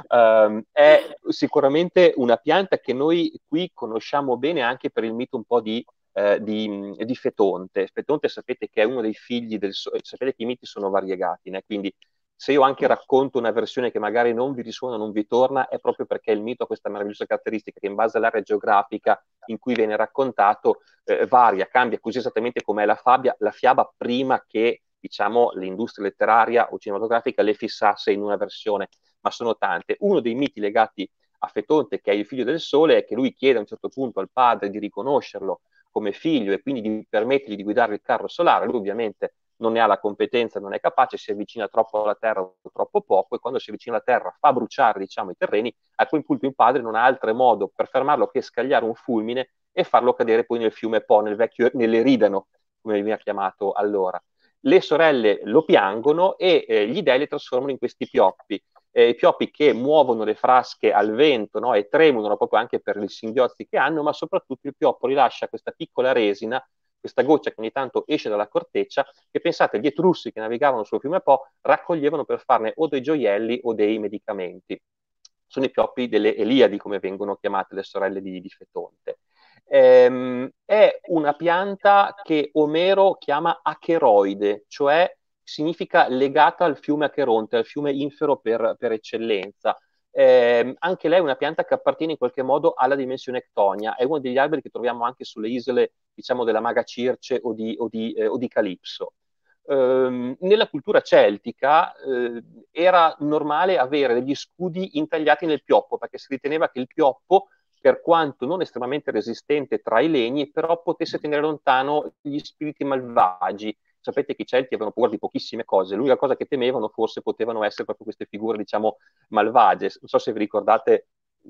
um, è sicuramente una pianta che noi qui conosciamo bene anche per il mito un po' di, eh, di, di Fetonte. Fetonte sapete che è uno dei figli del Sole, sapete che i miti sono variegati, né? Quindi se io anche racconto una versione che magari non vi risuona, non vi torna, è proprio perché il mito ha questa meravigliosa caratteristica che in base all'area geografica in cui viene raccontato eh, varia, cambia, così esattamente come è la, fabia, la fiaba prima che diciamo, l'industria letteraria o cinematografica le fissasse in una versione, ma sono tante. Uno dei miti legati a Fetonte, che è il figlio del sole, è che lui chiede a un certo punto al padre di riconoscerlo come figlio e quindi di permettergli di guidare il carro solare. Lui ovviamente non ne ha la competenza, non è capace, si avvicina troppo alla terra o troppo poco, e quando si avvicina alla terra fa bruciare, diciamo, i terreni. A quel punto il padre non ha altro modo per fermarlo che scagliare un fulmine e farlo cadere poi nel fiume Po, nel vecchio, nell'Eridano, come veniva chiamato allora. Le sorelle lo piangono e eh, gli dei le trasformano in questi pioppi, eh, i pioppi che muovono le frasche al vento, no? E tremolano proprio anche per i singhiozzi che hanno, ma soprattutto il pioppo rilascia questa piccola resina, questa goccia che ogni tanto esce dalla corteccia, che pensate gli Etrussi che navigavano sul fiume Po raccoglievano per farne o dei gioielli o dei medicamenti. Sono i pioppi delle Eliadi, come vengono chiamate le sorelle di, di Fetonte. Ehm, è una pianta che Omero chiama acheroide, cioè significa legata al fiume Acheronte, al fiume infero per, per eccellenza. Eh, anche lei è una pianta che appartiene in qualche modo alla dimensione Ectonia, è uno degli alberi che troviamo anche sulle isole, diciamo, della Maga Circe o di, o di, eh, o di Calipso. Eh, nella cultura celtica eh, era normale avere degli scudi intagliati nel pioppo, perché si riteneva che il pioppo, per quanto non estremamente resistente tra i legni, però potesse tenere lontano gli spiriti malvagi. Sapete che i Celti avevano paura di pochissime cose, l'unica cosa che temevano forse potevano essere proprio queste figure, diciamo, malvagie. Non so se vi ricordate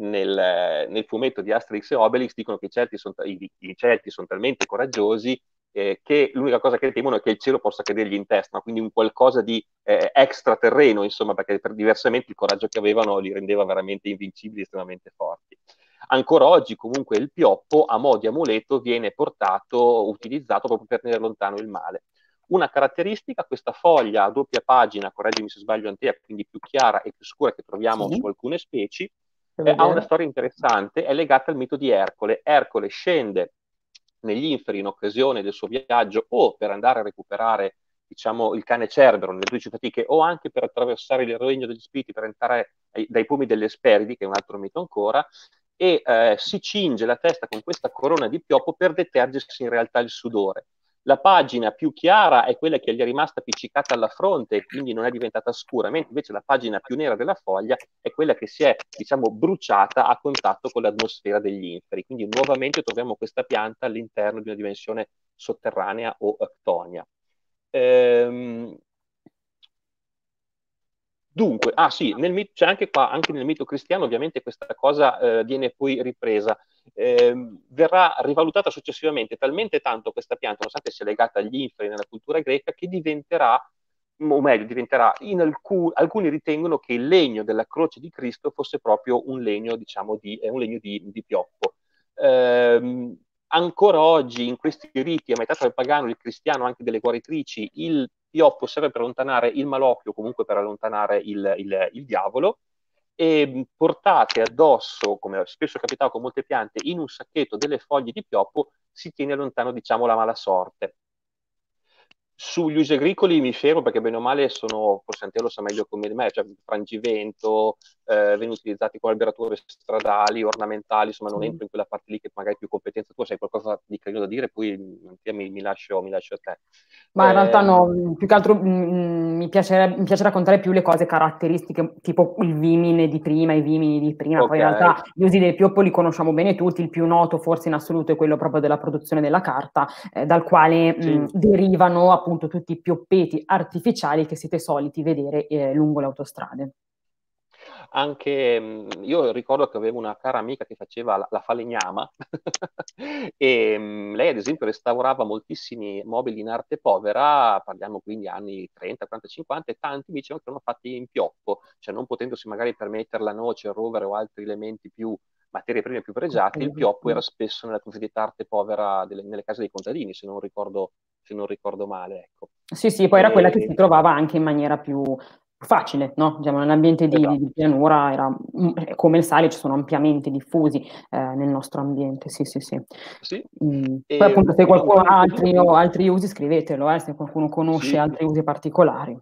nel, nel fumetto di Asterix e Obelix, dicono che i Celti sono, i, i Celti sono talmente coraggiosi eh, che l'unica cosa che temono è che il cielo possa cadergli in testa, quindi un qualcosa di eh, extraterreno, insomma, perché per, diversamente il coraggio che avevano li rendeva veramente invincibili, estremamente forti. Ancora oggi comunque il pioppo a mo' di amuleto viene portato, utilizzato proprio per tenere lontano il male. Una caratteristica, questa foglia a doppia pagina, correggimi se sbaglio Antea, quindi più chiara e più scura che troviamo Sì, su alcune specie, per eh, ha una vedere. storia interessante, è legata al mito di Ercole. Ercole scende negli inferi in occasione del suo viaggio o per andare a recuperare, diciamo, il cane Cerbero nelle dodici fatiche, o anche per attraversare il regno degli spiriti per entrare ai, dai pomi delle Esperidi, che è un altro mito ancora, e eh, si cinge la testa con questa corona di pioppo per detergersi in realtà il sudore. La pagina più chiara è quella che gli è rimasta appiccicata alla fronte e quindi non è diventata scura, mentre invece la pagina più nera della foglia è quella che si è, diciamo, bruciata a contatto con l'atmosfera degli inferi. Quindi nuovamente troviamo questa pianta all'interno di una dimensione sotterranea o actonia. Ehm, Dunque, ah sì, nel mito, c'è anche qua, anche nel mito cristiano ovviamente questa cosa eh, viene poi ripresa, eh, verrà rivalutata successivamente talmente tanto questa pianta, nonostante sia legata agli inferi nella cultura greca, che diventerà, o meglio, diventerà, in alcun, alcuni ritengono che il legno della croce di Cristo fosse proprio un legno, diciamo, di, eh, un legno di, di pioppo. Eh, ancora oggi in questi riti, a metà tra il pagano e il cristiano, anche delle guaritrici, il pioppo serve per allontanare il malocchio, comunque per allontanare il, il, il diavolo, e portate addosso, come spesso è capitato con molte piante, in un sacchetto delle foglie di pioppo, si tiene lontano, diciamo, la mala sorte. Sugli usi agricoli mi fermo perché bene o male sono, forse Anteo lo sa meglio come me, cioè frangivento, eh, vengono utilizzati come alberature stradali, ornamentali, insomma non Sì. entro in quella parte lì che magari è più competenza tua, se hai qualcosa di carino da dire, poi mi, mi lascio, mi lascio a te. Ma in realtà Ehm, no, più che altro mm, mi piace, mi piace raccontare più le cose caratteristiche, tipo il vimine di prima, i vimini di prima, poi ok, in realtà gli usi del pioppo li conosciamo bene tutti, il più noto forse in assoluto è quello proprio della produzione della carta, eh, dal quale mm, sì. derivano appunto tutti i pioppeti artificiali che siete soliti vedere eh, lungo le autostrade. Anche mh, io ricordo che avevo una cara amica che faceva la, la falegnama e mh, lei ad esempio restaurava moltissimi mobili in arte povera, parliamo quindi anni trenta, quaranta, cinquanta, e tanti mi dicevano che erano fatti in pioppo, cioè non potendosi magari permettere la noce, il rovere o altri elementi più, materie prime più pregiate, il pioppo era spesso nella cosiddetta arte povera delle- nelle case dei contadini, se non ricordo, se non ricordo male, ecco. Sì, sì, poi era quella che si E, trovava anche in maniera più facile, no? Diciamo, nell'ambiente di, di- esatto. di pianura era, mm, come il sale ci sono ampiamente diffusi eh, nel nostro ambiente, sì, sì, sì. Sì, Mm. Poi e appunto se quindi un, qualcuno un ha pochino altri, più, o altri usi scrivetelo, eh, se qualcuno conosce sì, altri usi particolari.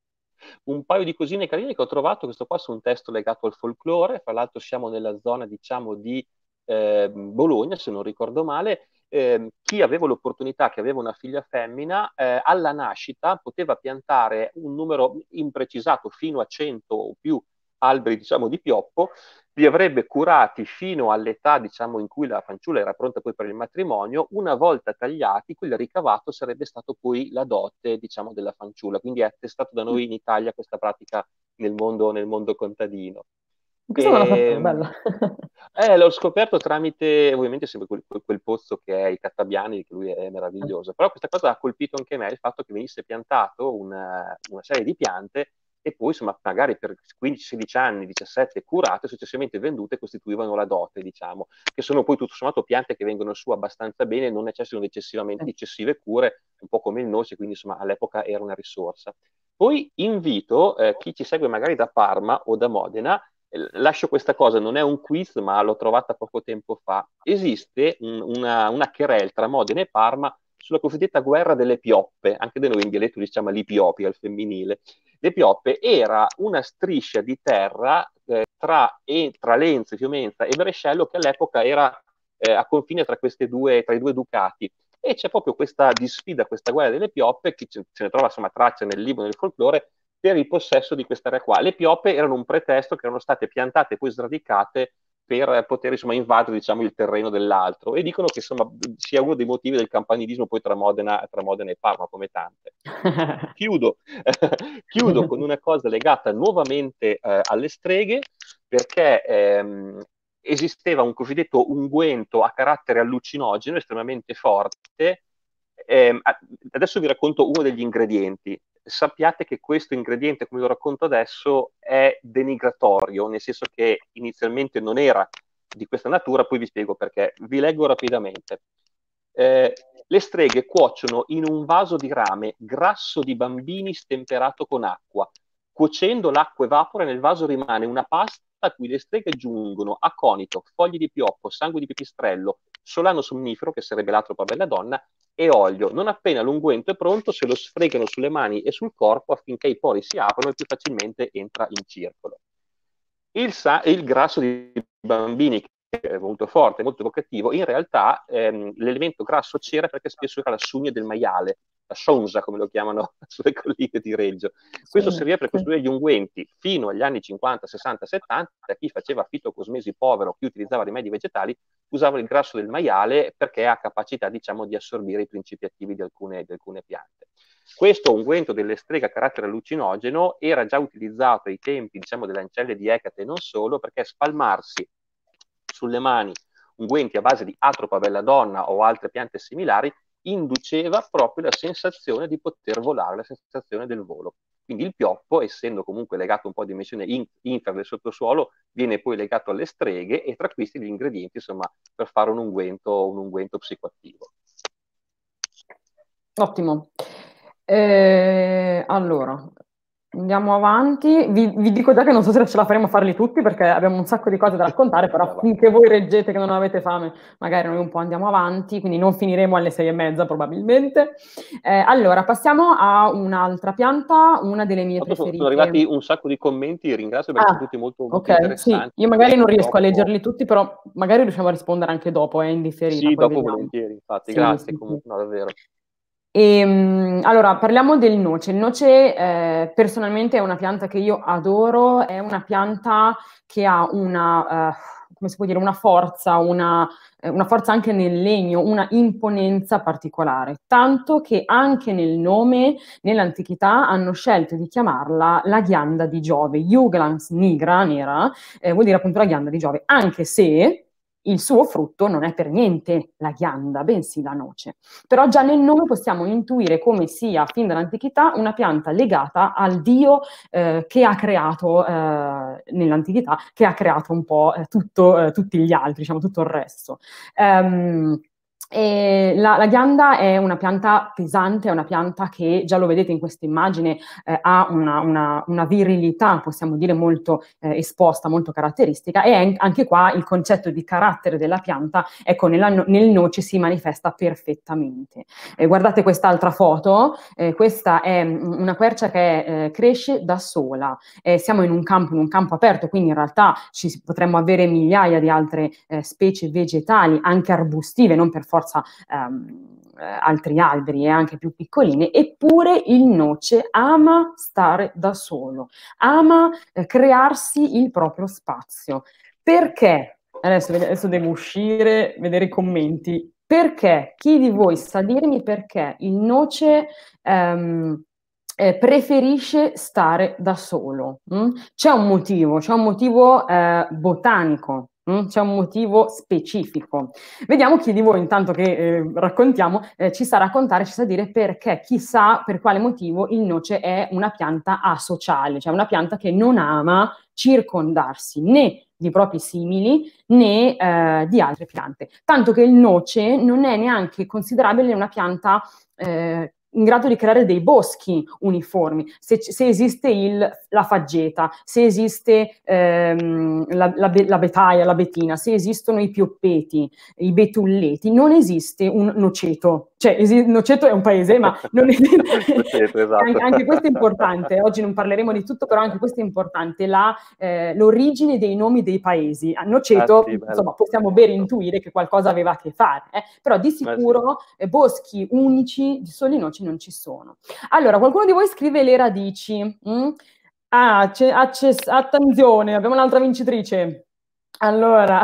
un paio di cosine carine che ho trovato, questo qua su un testo legato al folklore, fra l'altro siamo nella zona, diciamo, di eh, Bologna, se non ricordo male. Eh, chi aveva l'opportunità, che aveva una figlia femmina, eh, alla nascita poteva piantare un numero imprecisato fino a cento o più alberi, diciamo, di pioppo, li avrebbe curati fino all'età, diciamo, in cui la fanciulla era pronta poi per il matrimonio. Una volta tagliati, quel ricavato sarebbe stato poi la dote, diciamo, della fanciulla. Quindi è attestato da noi in Italia questa pratica nel mondo, nel mondo contadino. Questa non la sapevo, E, bella. eh, l'ho scoperto tramite, ovviamente, sempre quel, quel- quel pozzo che è il Cattabiani, che lui è meraviglioso. Però questa cosa ha colpito anche me, il fatto che venisse piantato una, una serie di piante e poi, insomma, magari per quindici sedici anni, diciassette, curate, successivamente vendute, costituivano la dote, diciamo, che sono poi tutto sommato piante che vengono su abbastanza bene, non necessitano di eccessivamente, di eccessive cure, un po' come il noce, quindi, insomma, all'epoca era una risorsa. Poi invito eh, chi ci segue magari da Parma o da Modena, lascio questa cosa, non è un quiz, ma l'ho trovata poco tempo fa. Esiste un, una, una querel tra Modena e Parma sulla cosiddetta guerra delle pioppe, anche da noi in dialetto si chiama l'ipiopi al femminile. Le pioppe era una striscia di terra eh, tra, e, tra Lenzo, Fiomenza e Brescello, che all'epoca era eh, a confine tra, queste due, tra i due ducati. E c'è proprio questa disfida, questa guerra delle pioppe, che ce ne trova insomma traccia nel libro del folklore, per il possesso di questa area qua. Le pioppe erano un pretesto che erano state piantate e poi sradicate per poter insomma, invadere diciamo, il terreno dell'altro, e dicono che insomma, sia uno dei motivi del campanilismo poi tra Modena, tra Modena e Parma, come tante. Chiudo, chiudo con una cosa legata nuovamente eh, alle streghe, perché ehm, esisteva un cosiddetto unguento a carattere allucinogeno estremamente forte. Eh, adesso vi racconto uno degli ingredienti. Sappiate che questo ingrediente, come lo racconto adesso, è denigratorio, nel senso che inizialmente non era di questa natura, poi vi spiego perché. Vi leggo rapidamente. Eh, le streghe cuociono in un vaso di rame grasso di bambini stemperato con acqua. Cuocendo l'acqua evapora e nel vaso rimane una pasta a cui le streghe aggiungono aconito, fogli di pioppo, sangue di pipistrello, solano somnifero, che sarebbe l'atropa bella donna, e olio. Non appena l'unguento è pronto, se lo sfregano sulle mani e sul corpo affinché i pori si aprono e più facilmente entra in circolo. Il, sa- il grasso di bambini, che è molto forte, molto evocativo, in realtà ehm, l'elemento grasso c'era perché spesso era la sugna del maiale, la sonza come lo chiamano sulle colline di Reggio. Sì, Questo serviva per sì. costruire gli unguenti fino agli anni cinquanta, sessanta, settanta. Chi faceva fitocosmesi povero, chi utilizzava rimedi vegetali, usava il grasso del maiale perché ha capacità, diciamo, di assorbire i principi attivi di alcune, di alcune piante. Questo unguento delle streghe a carattere allucinogeno era già utilizzato ai tempi, diciamo, delle ancelle di Ecate e non solo, perché spalmarsi sulle mani unguenti a base di atropa belladonna o altre piante similari induceva proprio la sensazione di poter volare, la sensazione del volo. Quindi il pioppo, essendo comunque legato un po' a dimensione infera del sottosuolo, viene poi legato alle streghe, e tra questi gli ingredienti, insomma, per fare un unguento, un unguento psicoattivo. Ottimo. Eh, allora, Andiamo avanti, vi, vi dico già che non so se ce la faremo a farli tutti perché abbiamo un sacco di cose da raccontare, però finché voi reggete che non avete fame, magari noi un po' andiamo avanti, quindi non finiremo alle sei e mezza probabilmente. Eh, allora, passiamo a un'altra pianta, una delle mie Sono, preferite. sono arrivati un sacco di commenti, ringrazio perché Ah, sono tutti molto, molto ok, interessanti. sì, io magari non riesco a Purtroppo... leggerli tutti, però magari riusciamo a rispondere anche dopo, è indifferita, Sì, poi dopo vediamo. volentieri, infatti, Sì, grazie sì, sì. comunque, no, davvero. E, mh, allora, parliamo del noce. Il noce eh, personalmente è una pianta che io adoro, è una pianta che ha una, eh, come si può dire, una forza, una, eh, una forza anche nel legno, una imponenza particolare, tanto che anche nel nome, nell'antichità, hanno scelto di chiamarla la ghianda di Giove. Juglans nigra, nera, eh, vuol dire appunto la ghianda di Giove, anche se il suo frutto non è per niente la ghianda, bensì la noce. Però già nel nome possiamo intuire come sia, fin dall'antichità, una pianta legata al dio eh, che ha creato, eh, nell'antichità, che ha creato un po' eh, tutto, eh, tutti gli altri, diciamo tutto il resto. Um, e la, la ghianda è una pianta pesante, è una pianta che, già lo vedete in questa immagine, eh, ha una, una, una virilità, possiamo dire, molto eh, esposta, molto caratteristica, e anche qua il concetto di carattere della pianta, ecco, nella, nel noce si manifesta perfettamente. Eh, guardate quest'altra foto, eh, questa è una quercia che eh, cresce da sola, eh, siamo in un campo, in un campo aperto, quindi in realtà ci potremmo avere migliaia di altre eh, specie vegetali, anche arbustive, non per forza ehm, altri alberi e anche più piccoline, eppure il noce ama stare da solo, ama eh, crearsi il proprio spazio. Perché? Adesso, adesso devo uscire, vedere i commenti. Perché? Chi di voi sa dirmi perché il noce ehm, eh, preferisce stare da solo? Mm? C'è un motivo, c'è un motivo eh, botanico. Mm? C'è un motivo specifico. Vediamo chi di voi, intanto che eh, raccontiamo, eh, ci sa raccontare, ci sa dire perché, chissà per quale motivo il noce è una pianta asociale, cioè una pianta che non ama circondarsi né di propri simili né eh, di altre piante. Tanto che il noce non è neanche considerabile una pianta eh, in grado di creare dei boschi uniformi. Se, se esiste il, la faggeta, se esiste ehm, la, la, la betaia, la betina, se esistono i pioppeti, i betulleti, non esiste un noceto. Cioè, esi- Noceto è un paese, ma non esiste. Noceto, esatto. anche, anche questo è importante. Oggi non parleremo di tutto, però anche questo è importante. La, eh, l'origine dei nomi dei paesi. A Noceto, Eh sì, insomma, possiamo ben intuire che qualcosa aveva a che fare, eh? Però di sicuro eh, boschi unici di soli noci non ci sono. Allora, qualcuno di voi scrive le radici. Mm? Ah, c'è, ah, c'è, attenzione, abbiamo un'altra vincitrice. Allora,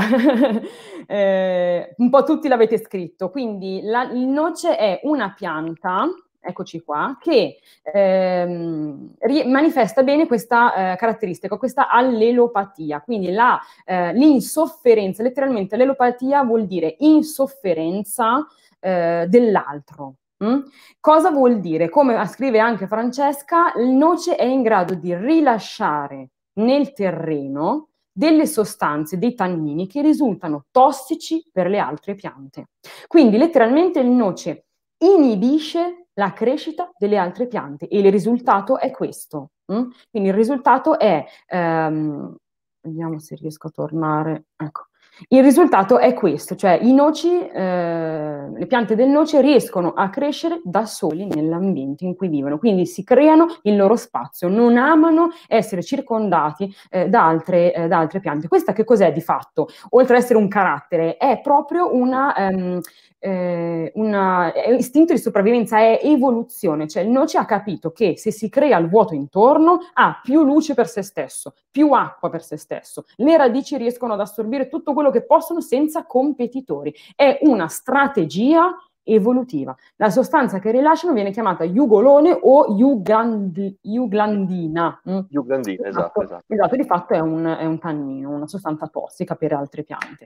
eh, un po' tutti l'avete scritto. Quindi la, il noce è una pianta, eccoci qua, che ehm, ri- manifesta bene questa eh, caratteristica, questa allelopatia. Quindi la, eh, l'insofferenza, letteralmente l'allelopatia vuol dire insofferenza eh, dell'altro. Mm? Cosa vuol dire? Come scrive anche Francesca, il noce è in grado di rilasciare nel terreno delle sostanze, dei tannini che risultano tossici per le altre piante. Quindi letteralmente il noce inibisce la crescita delle altre piante e il risultato è questo. Mm? Quindi il risultato è, ehm, vediamo se riesco a tornare, ecco. Il risultato è questo, cioè i noci, eh, le piante del noce riescono a crescere da soli nell'ambiente in cui vivono, quindi si creano il loro spazio, non amano essere circondati eh, da, altre, eh, da altre piante. Questa che cos'è di fatto? Oltre ad essere un carattere, è proprio una... Um, eh, un istinto di sopravvivenza, è evoluzione, cioè il noce ha capito che se si crea il vuoto intorno ha più luce per se stesso, più acqua per se stesso, le radici riescono ad assorbire tutto quello che possono senza competitori, è una strategia evolutiva. La sostanza che rilasciano viene chiamata jugolone o jugland- juglandina. Mm? Juglandina, esatto, esatto. Esatto, di fatto è un, è un tannino, una sostanza tossica per altre piante.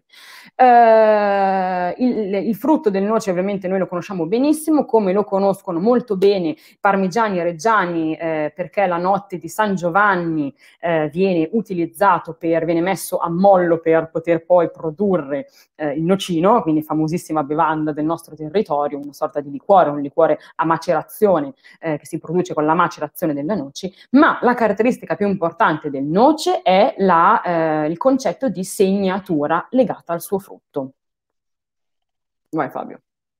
Eh, il, il frutto del noce ovviamente noi lo conosciamo benissimo, come lo conoscono molto bene parmigiani e reggiani, eh, perché la notte di San Giovanni eh, viene utilizzato per, viene messo a mollo per poter poi produrre eh, il nocino, quindi famosissima bevanda del nostro territorio. liquoratorio, una sorta di liquore, un liquore a macerazione eh, che si produce con la macerazione delle noci, ma la caratteristica più importante del noce è la, eh, il concetto di segnatura legata al suo frutto. Vai Fabio.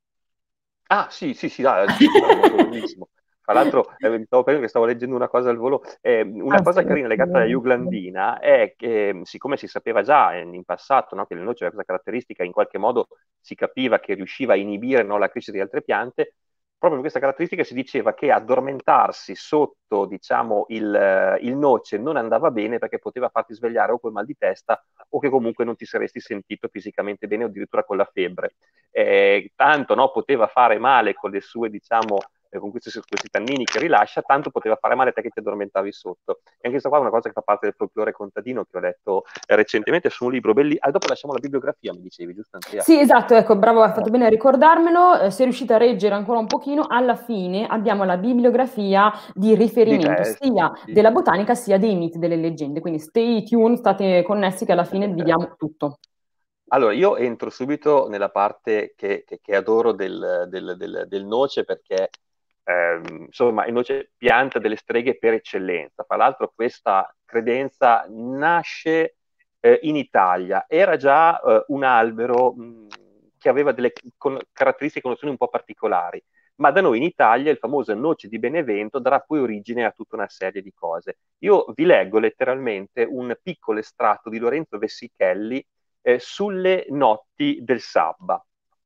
Ah, sì, sì, sì, ah, sì, sì, no, è molto lunghissimo. Tra l'altro, eh, mi stavo pensando che stavo leggendo una cosa al volo. Eh, una Ah, cosa sì. carina legata alla Juglandina è che, siccome si sapeva già in passato, no, che le noci aveva questa caratteristica, in qualche modo si capiva che riusciva a inibire, no, la crescita di altre piante, proprio per questa caratteristica si diceva che addormentarsi sotto, diciamo, il, il noce non andava bene perché poteva farti svegliare o col mal di testa o che comunque non ti saresti sentito fisicamente bene o addirittura con la febbre. Eh, tanto no, poteva fare male con le sue, diciamo, eh, con questi, questi tannini che rilascia, tanto poteva fare male a te che ti addormentavi sotto. E anche questa qua è una cosa che fa parte del folklore contadino che ho letto eh, recentemente su un libro bellissimo. Ah, dopo lasciamo la bibliografia, mi dicevi, giusto Andrea? Sì, esatto, ecco, bravo, hai fatto bene a ricordarmelo. Eh, se riuscite a reggere ancora un pochino, alla fine abbiamo la bibliografia di Di riferimento testi, sia sì. della botanica sia dei miti, delle leggende. Quindi stay tuned, state connessi che alla fine vi diamo tutto. Allora, io entro subito nella parte che, che, che adoro del, del, del, del noce perché, ehm, insomma, il noce pianta delle streghe per eccellenza. Tra l'altro questa credenza nasce eh, in Italia. Era già eh, un albero mh, che aveva delle con, caratteristiche e connotazioni un po' particolari, ma da noi in Italia il famoso noce di Benevento darà poi origine a tutta una serie di cose. Io vi leggo letteralmente un piccolo estratto di Lorenzo Vessichelli Eh, sulle notti del Sabba.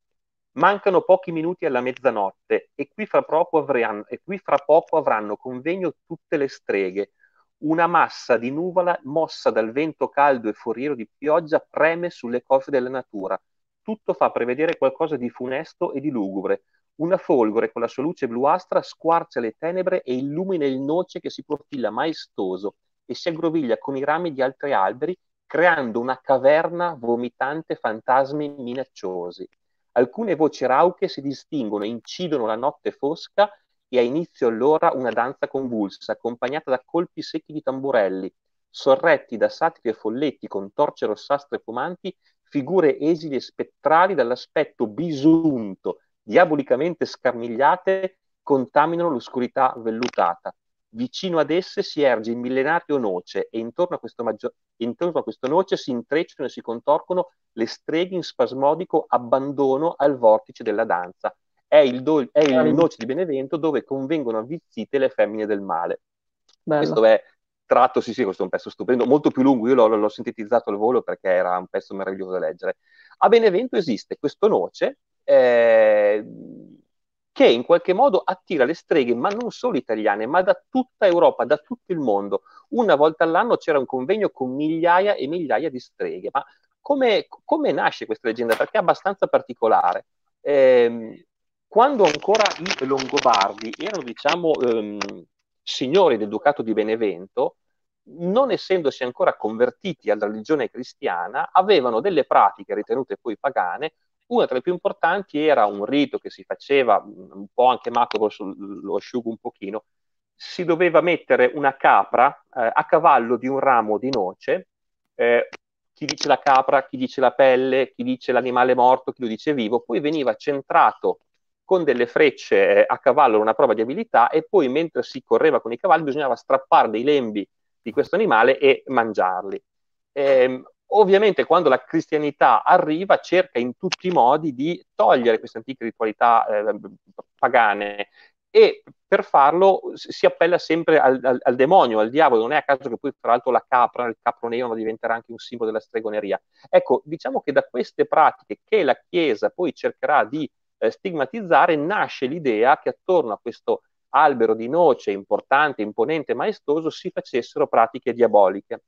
Mancano pochi minuti alla mezzanotte e qui fra poco avranno, e qui fra poco avranno convegno tutte le streghe. Una massa di nuvola mossa dal vento caldo e foriero di pioggia preme sulle cose della natura. Tutto fa prevedere qualcosa di funesto e di lugubre. Una folgore con la sua luce bluastra squarcia le tenebre e illumina il noce che si profila maestoso e si aggroviglia con i rami di altri alberi creando una caverna vomitante fantasmi minacciosi. Alcune voci rauche si distinguono, incidono la notte fosca e a inizio allora una danza convulsa, accompagnata da colpi secchi di tamburelli, sorretti da satiri e folletti con torce rossastre fumanti, figure esili e spettrali dall'aspetto bisunto, diabolicamente scarmigliate, contaminano l'oscurità vellutata. Vicino ad esse si erge il millenario noce e intorno a questo, maggior... intorno a questo noce si intrecciano e si contorcono le streghe in spasmodico abbandono al vortice della danza. È il, do... è il noce di Benevento dove convengono avvizzite le femmine del male. Bello. Questo è tratto, sì sì, questo è un pezzo stupendo, molto più lungo, io l'ho, l'ho sintetizzato al volo perché era un pezzo meraviglioso da leggere. A Benevento esiste questo noce eh, che in qualche modo attira le streghe, ma non solo italiane, ma da tutta Europa, da tutto il mondo. Una volta all'anno c'era un convegno con migliaia e migliaia di streghe. Ma come, come nasce questa leggenda? Perché è abbastanza particolare. Eh, quando ancora i Longobardi erano, diciamo, ehm, signori del Ducato di Benevento, non essendosi ancora convertiti alla religione cristiana, avevano delle pratiche ritenute poi pagane. Una tra le più importanti era un rito che si faceva, un po' anche macabro, lo asciugo un pochino, si doveva mettere una capra eh, a cavallo di un ramo di noce, eh, chi dice la capra, chi dice la pelle, chi dice l'animale morto, chi lo dice vivo, poi veniva centrato con delle frecce eh, a cavallo, una prova di abilità, e poi mentre si correva con i cavalli bisognava strappare dei lembi di questo animale e mangiarli. Eh, ovviamente quando la cristianità arriva cerca in tutti i modi di togliere queste antiche ritualità eh, pagane e per farlo si appella sempre al, al, al demonio, al diavolo. Non è a caso che poi tra l'altro la capra, il capro nero diventerà anche un simbolo della stregoneria. Ecco, diciamo che da queste pratiche che la Chiesa poi cercherà di eh, stigmatizzare nasce l'idea che attorno a questo albero di noce importante, imponente, maestoso si facessero pratiche diaboliche.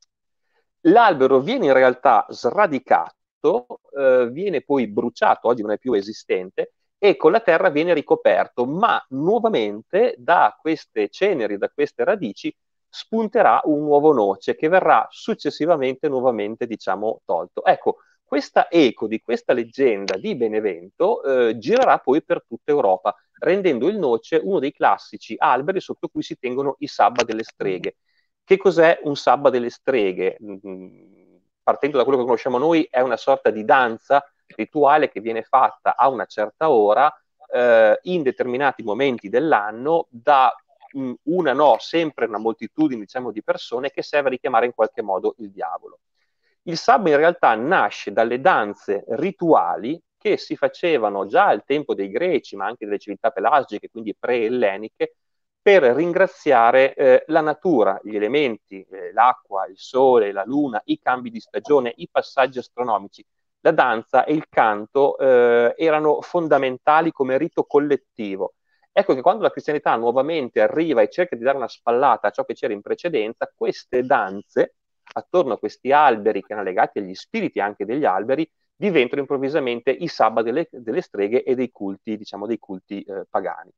L'albero viene in realtà sradicato, eh, viene poi bruciato, oggi non è più esistente, e con la terra viene ricoperto, ma nuovamente da queste ceneri, da queste radici, spunterà un nuovo noce che verrà successivamente nuovamente, diciamo, tolto. Ecco, questa eco di questa leggenda di Benevento eh, girerà poi per tutta Europa, rendendo il noce uno dei classici alberi sotto cui si tengono i sabba delle streghe. Che cos'è un sabba delle streghe? Partendo da quello che conosciamo noi, è una sorta di danza rituale che viene fatta a una certa ora eh, in determinati momenti dell'anno da mh, una no, sempre una moltitudine diciamo di persone che serve a richiamare in qualche modo il diavolo. Il sabba in realtà nasce dalle danze rituali che si facevano già al tempo dei Greci, ma anche delle civiltà pelasgiche, quindi pre-elleniche, per ringraziare eh, la natura, gli elementi, eh, l'acqua, il sole, la luna, i cambi di stagione, i passaggi astronomici. La danza e il canto eh, erano fondamentali come rito collettivo. Ecco che quando la cristianità nuovamente arriva e cerca di dare una spallata a ciò che c'era in precedenza, queste danze, attorno a questi alberi che erano legati agli spiriti anche degli alberi, diventano improvvisamente i sabba delle, delle streghe e dei culti, diciamo, dei culti eh, pagani.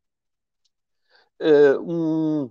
Eh, un,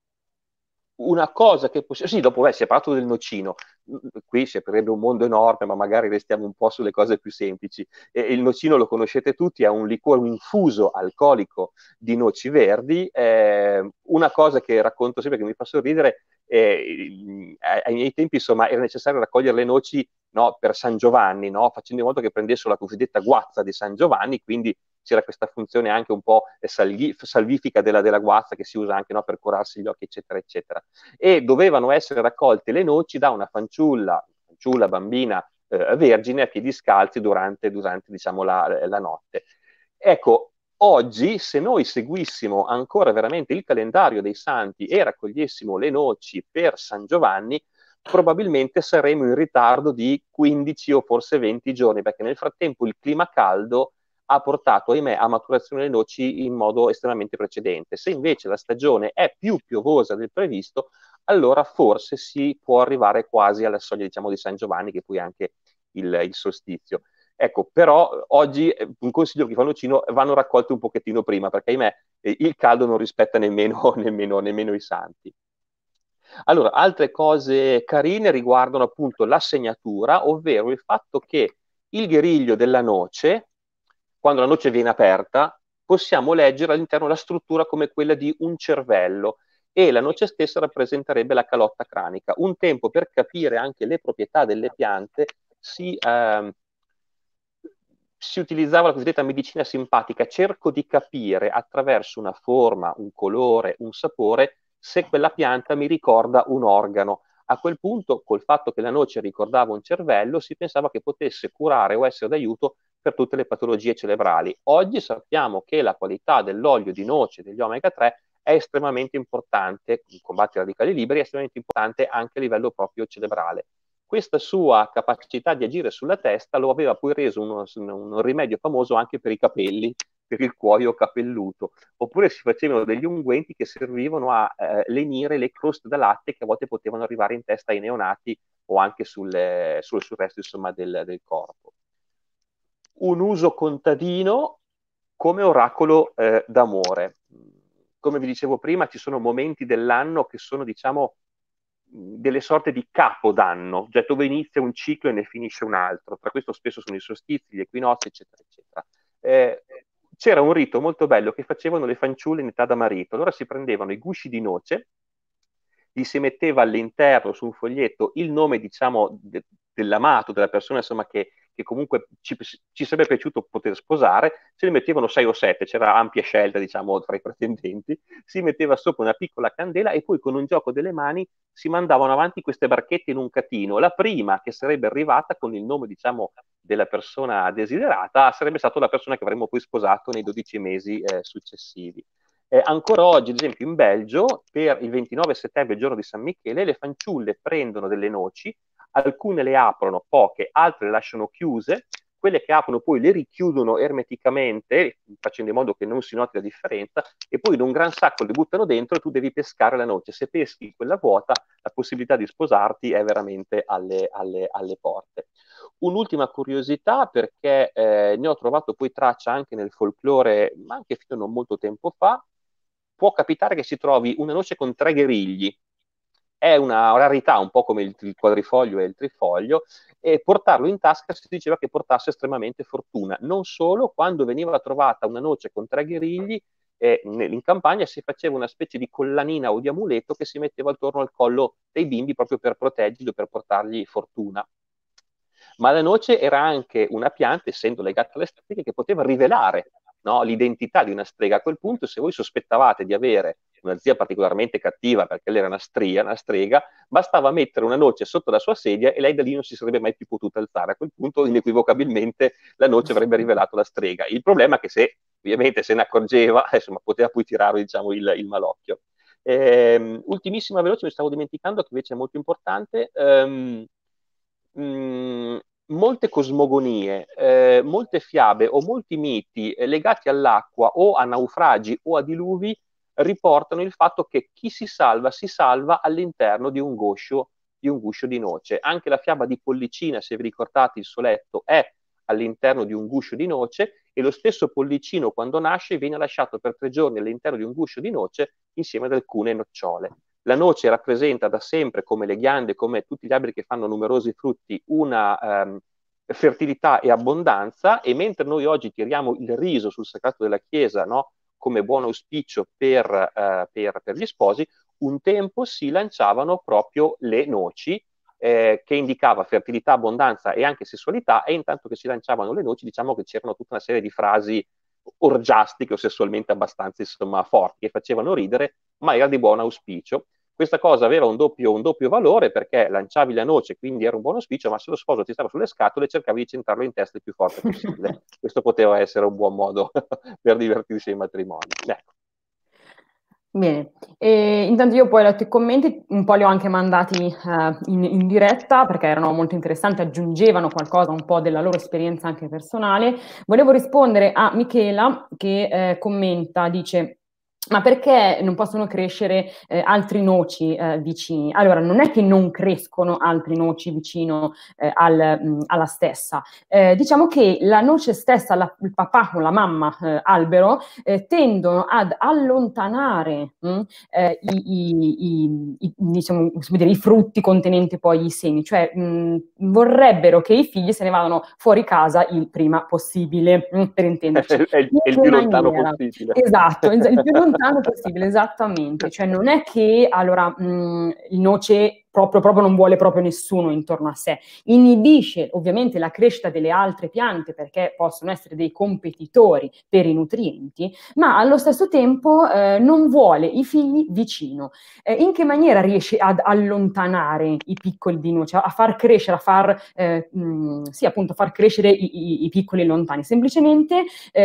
una cosa che possiamo... Sì, dopo beh, si è parlato del nocino. Qui si aprirebbe un mondo enorme, ma magari restiamo un po' sulle cose più semplici. E il nocino lo conoscete tutti, è un liquore, un infuso alcolico di noci verdi. Eh, una cosa che racconto sempre, che mi fa sorridere, eh, ai miei tempi, insomma, era necessario raccogliere le noci, no, per San Giovanni, no, facendo in modo che prendessero la cosiddetta guazza di San Giovanni, quindi c'era questa funzione anche un po' salvifica della, della guazza che si usa anche, no, per curarsi gli occhi, eccetera, eccetera. E dovevano essere raccolte le noci da una fanciulla, fanciulla bambina eh, vergine a piedi scalzi durante, durante diciamo, la, la notte. Ecco, oggi se noi seguissimo ancora veramente il calendario dei santi e raccogliessimo le noci per San Giovanni, probabilmente saremo in ritardo di quindici o forse venti giorni, perché nel frattempo il clima caldo ha portato, ahimè, a maturazione le noci in modo estremamente precedente. Se invece la stagione è più piovosa del previsto, allora forse si può arrivare quasi alla soglia, diciamo, di San Giovanni, che poi è anche il, il solstizio. Ecco, però oggi un consiglio che fa Nocino: vanno raccolti un pochettino prima, perché ahimè il caldo non rispetta nemmeno, nemmeno, nemmeno i santi. Allora, altre cose carine riguardano appunto la segnatura, ovvero il fatto che il guerriglio della noce, quando la noce viene aperta, possiamo leggere all'interno la struttura come quella di un cervello, e la noce stessa rappresenterebbe la calotta cranica. Un tempo, per capire anche le proprietà delle piante, si, eh, si utilizzava la cosiddetta medicina simpatica. Cerco di capire attraverso una forma, un colore, un sapore, se quella pianta mi ricorda un organo. A quel punto, col fatto che la noce ricordava un cervello, si pensava che potesse curare o essere d'aiuto per tutte le patologie cerebrali. Oggi sappiamo che la qualità dell'olio di noce, degli omega tre, è estremamente importante, in combatti radicali liberi, è estremamente importante anche a livello proprio cerebrale. Questa sua capacità di agire sulla testa lo aveva poi reso uno, un rimedio famoso anche per i capelli, per il cuoio capelluto, oppure si facevano degli unguenti che servivano a eh, lenire le croste da latte che a volte potevano arrivare in testa ai neonati o anche sul, sul, sul resto, insomma, del, del corpo. Un uso contadino come oracolo eh, d'amore. Come vi dicevo prima, ci sono momenti dell'anno che sono, diciamo, delle sorte di capodanno, cioè dove inizia un ciclo e ne finisce un altro. Tra questo spesso sono i solstizi, gli equinozi, eccetera, eccetera. Eh, c'era un rito molto bello che facevano le fanciulle in età da marito. Allora si prendevano i gusci di noce, gli si metteva all'interno su un foglietto il nome, diciamo, de- dell'amato, della persona, insomma, che, che comunque ci, ci sarebbe piaciuto poter sposare. Se ne mettevano sei o sette, c'era ampia scelta, diciamo, tra i pretendenti. Si metteva sopra una piccola candela e poi con un gioco delle mani si mandavano avanti queste barchette in un catino. La prima che sarebbe arrivata con il nome, diciamo, della persona desiderata sarebbe stata la persona che avremmo poi sposato nei dodici mesi eh, successivi. Eh, ancora oggi, ad esempio, in Belgio, per il ventinove settembre, il giorno di San Michele, le fanciulle prendono delle noci, alcune le aprono, poche, altre le lasciano chiuse, quelle che aprono poi le richiudono ermeticamente, facendo in modo che non si noti la differenza, e poi in un gran sacco le buttano dentro e tu devi pescare la noce. Se peschi quella vuota, la possibilità di sposarti è veramente alle, alle, alle porte. Un'ultima curiosità, perché eh, ne ho trovato poi traccia anche nel folklore, ma anche fino a non molto tempo fa. Può capitare che si trovi una noce con tre gherigli, è una rarità, un po' come il, il quadrifoglio e il trifoglio, e portarlo in tasca si diceva che portasse estremamente fortuna. Non solo, quando veniva trovata una noce con tre gherigli, eh, in campagna si faceva una specie di collanina o di amuleto che si metteva attorno al collo dei bimbi proprio per proteggerli o per portargli fortuna. Ma la noce era anche una pianta, essendo legata alle streghe, che poteva rivelare, no, l'identità di una strega. A quel punto, se voi sospettavate di avere una zia particolarmente cattiva, perché lei era una stria, una strega, bastava mettere una noce sotto la sua sedia e lei da lì non si sarebbe mai più potuta alzare. A quel punto, inequivocabilmente, la noce avrebbe rivelato la strega. Il problema è che se, ovviamente, se ne accorgeva, insomma, poteva poi tirare, diciamo, il, il malocchio. Eh, ultimissima veloce, mi stavo dimenticando, che invece è molto importante. Ehm, mh, molte cosmogonie, eh, molte fiabe o molti miti eh, legati all'acqua o a naufragi o a diluvi riportano il fatto che chi si salva si salva all'interno di un guscio di un guscio di noce. Anche la fiaba di Pollicina, se vi ricordate, il soletto è all'interno di un guscio di noce, e lo stesso Pollicino, quando nasce, viene lasciato per tre giorni all'interno di un guscio di noce insieme ad alcune nocciole. La noce rappresenta da sempre, come le ghiande, come tutti gli alberi che fanno numerosi frutti, una ehm, fertilità e abbondanza, e mentre noi oggi tiriamo il riso sul sagrato della Chiesa, no, come buon auspicio per, eh, per, per gli sposi, un tempo si lanciavano proprio le noci, eh, che indicava fertilità, abbondanza e anche sessualità, e intanto che si lanciavano le noci, diciamo che c'erano tutta una serie di frasi orgiastiche o sessualmente abbastanza, insomma, forti, che facevano ridere, ma era di buon auspicio. Questa cosa aveva un doppio, un doppio valore, perché lanciavi la noce, quindi era un buon auspicio, ma se lo sposo ti stava sulle scatole cercavi di centrarlo in testa il più forte possibile. Questo poteva essere un buon modo per divertirsi ai matrimoni. Ecco. Bene, e intanto io poi ho letto i commenti, un po' li ho anche mandati eh, in, in diretta perché erano molto interessanti, aggiungevano qualcosa, un po' della loro esperienza anche personale. Volevo rispondere a Michela che eh, commenta, dice: ma perché non possono crescere eh, altri noci eh, vicini? Allora, non è che non crescono altri noci vicino eh, al, mh, alla stessa. Eh, diciamo che la noce stessa, la, il papà o la mamma eh, albero, eh, tendono ad allontanare mh, eh, i, i, i, i, diciamo, dire, i frutti contenenti poi i semi, cioè mh, vorrebbero che i figli se ne vadano fuori casa il prima possibile, mh, per intenderci. È il, è il più lontano maniera. possibile. Esatto, il più lontano possibile, esattamente. Cioè non è che allora mh, il noce proprio, proprio non vuole proprio nessuno intorno a sé, inibisce ovviamente la crescita delle altre piante perché possono essere dei competitori per i nutrienti, ma allo stesso tempo eh, non vuole i figli vicino. Eh, in che maniera riesce ad allontanare i piccoli di noce, a far crescere, a far, eh, mh, sì, appunto, far crescere i, i, i piccoli lontani? Semplicemente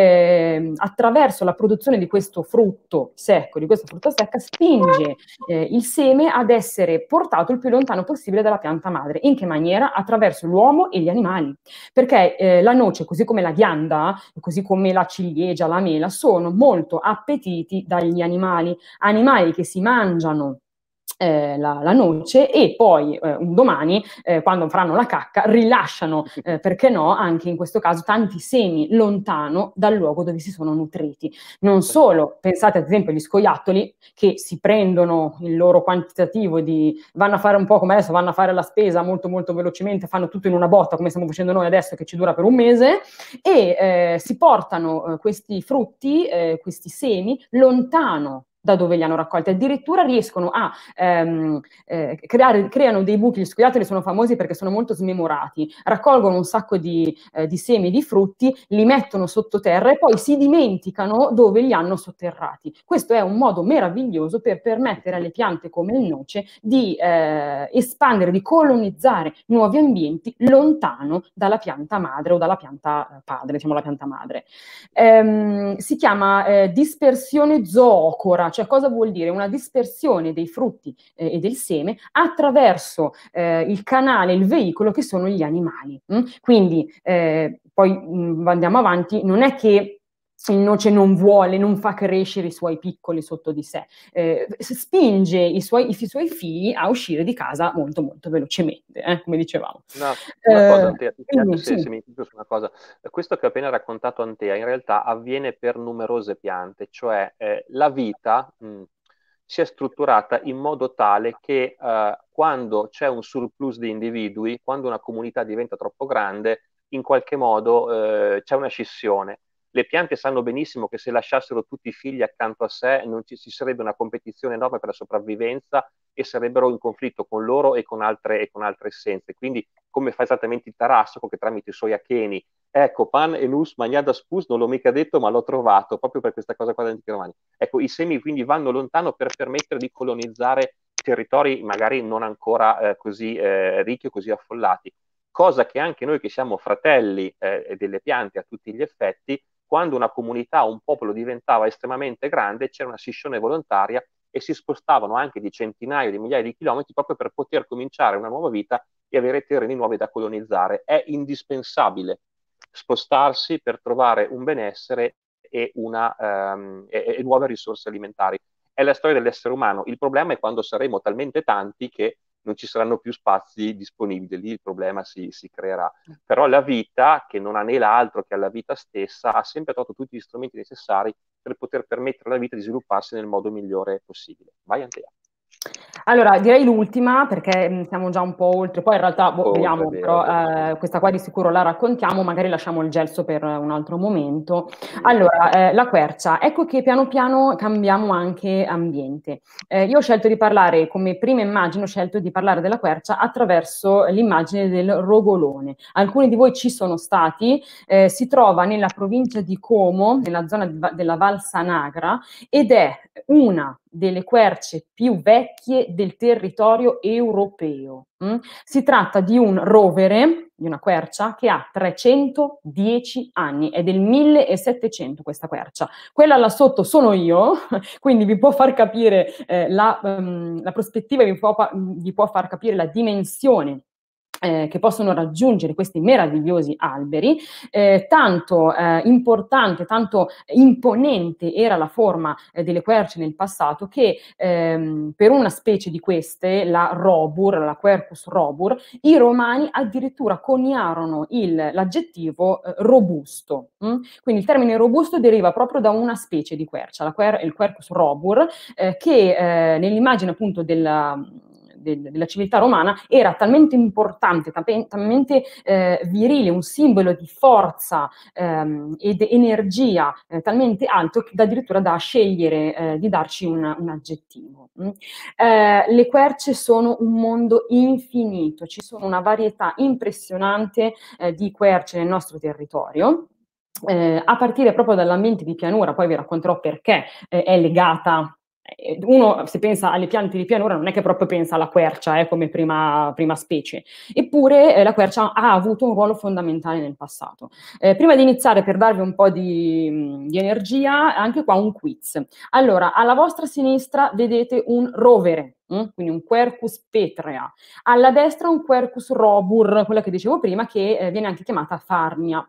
eh, attraverso la produzione di questo frutto secco, di questa frutta secca, spinge eh, il seme ad essere portato il più lontano possibile dalla pianta madre. In che maniera? Attraverso l'uomo e gli animali. Perché eh, la noce, così come la ghianda, così come la ciliegia, la mela, sono molto appetiti dagli animali, animali che si mangiano Eh, la, la noce e poi eh, un domani, eh, quando faranno la cacca, rilasciano, eh, perché no, anche in questo caso tanti semi lontano dal luogo dove si sono nutriti. Non solo, pensate ad esempio agli scoiattoli che si prendono il loro quantitativo di, vanno a fare un po' come adesso, vanno a fare la spesa molto molto velocemente, fanno tutto in una botta come stiamo facendo noi adesso che ci dura per un mese e eh, si portano eh, questi frutti, eh, questi semi lontano da dove li hanno raccolti, addirittura riescono a ehm, eh, creare, creano dei buchi. Gli scoiattoli sono famosi perché sono molto smemorati, raccolgono un sacco di, eh, di semi, di frutti, li mettono sottoterra e poi si dimenticano dove li hanno sotterrati. Questo è un modo meraviglioso per permettere alle piante come il noce di eh, espandere, di colonizzare nuovi ambienti lontano dalla pianta madre o dalla pianta padre, diciamo la pianta madre. Ehm, si chiama eh, dispersione zoocora. Cioè cosa vuol dire? Una dispersione dei frutti eh, e del seme attraverso eh, il canale, il veicolo che sono gli animali. Mh? Quindi eh, poi mh, andiamo avanti, non è che il noce non vuole, non fa crescere i suoi piccoli sotto di sé, eh, spinge i suoi, i suoi figli a uscire di casa molto molto velocemente, eh, come dicevamo. No, una cosa, Eh, Antea, quindi, se, sì. se mi dico su una cosa, questo che ho appena raccontato Antea in realtà avviene per numerose piante, cioè eh, la vita mh, si è strutturata in modo tale che eh, quando c'è un surplus di individui, quando una comunità diventa troppo grande, in qualche modo eh, c'è una scissione. Le piante sanno benissimo che se lasciassero tutti i figli accanto a sé non ci, ci sarebbe una competizione enorme per la sopravvivenza e sarebbero in conflitto con loro e con altre, e con altre essenze. Quindi, come fa esattamente il Tarasco, che tramite i suoi acheni, ecco, pan e nus magnada spus, non l'ho mica detto, ma l'ho trovato, proprio per questa cosa qua degli antichi romani. Ecco, i semi quindi vanno lontano per permettere di colonizzare territori magari non ancora eh, così eh, ricchi o così affollati. Cosa che anche noi che siamo fratelli eh, delle piante a tutti gli effetti, quando una comunità, un popolo diventava estremamente grande, c'era una scissione volontaria e si spostavano anche di centinaia di migliaia di chilometri proprio per poter cominciare una nuova vita e avere terreni nuovi da colonizzare. È indispensabile spostarsi per trovare un benessere e, una, um, e, e nuove risorse alimentari. È la storia dell'essere umano. Il problema è quando saremo talmente tanti che non ci saranno più spazi disponibili, lì il problema si, si creerà. Però la vita, che non anela altro che alla vita stessa, ha sempre trovato tutti gli strumenti necessari per poter permettere alla vita di svilupparsi nel modo migliore possibile. Vai Andrea. Allora, direi l'ultima, perché mh, siamo già un po' oltre, poi in realtà, boh, Oh, vediamo, vero, però eh, questa qua di sicuro la raccontiamo, magari lasciamo il gelso per un altro momento. Allora, eh, la quercia, ecco che piano piano cambiamo anche ambiente. Eh, io ho scelto di parlare, come prima immagine, ho scelto di parlare della quercia attraverso l'immagine del rogolone. Alcuni di voi ci sono stati, eh, si trova nella provincia di Como, nella zona di, della Val Sanagra, ed è una delle querce più vecchie del territorio europeo. Mm? Si tratta di un rovere, di una quercia, che ha trecentodieci anni, è del millesettecento questa quercia. Quella là sotto sono io, quindi vi può far capire eh, la, um, la prospettiva, vi può, vi può far capire la dimensione Eh, che possono raggiungere questi meravigliosi alberi. Eh, tanto eh, importante, tanto imponente era la forma eh, delle querce nel passato che ehm, per una specie di queste, la robur, la Quercus robur, i romani addirittura coniarono l'aggettivo eh, robusto. Hm? Quindi il termine robusto deriva proprio da una specie di quercia, la quer, il Quercus robur, eh, che eh, nell'immagine appunto della della civiltà romana era talmente importante, talmente eh, virile, un simbolo di forza ehm, ed energia eh, talmente alto che addirittura da scegliere eh, di darci un, un aggettivo. Mm? Eh, le querce sono un mondo infinito, ci sono una varietà impressionante eh, di querce nel nostro territorio. Eh, a partire proprio dall'ambiente di pianura, poi vi racconterò perché eh, è legata. Uno, se pensa alle piante di pianura, non è che proprio pensa alla quercia eh, come prima, prima specie, eppure eh, la quercia ha avuto un ruolo fondamentale nel passato. Eh, prima di iniziare, per darvi un po' di, di energia, anche qua un quiz. Allora, alla vostra sinistra vedete un rovere, hm? Quindi un Quercus petrea, alla destra un Quercus robur, quella che dicevo prima, che eh, viene anche chiamata farnia.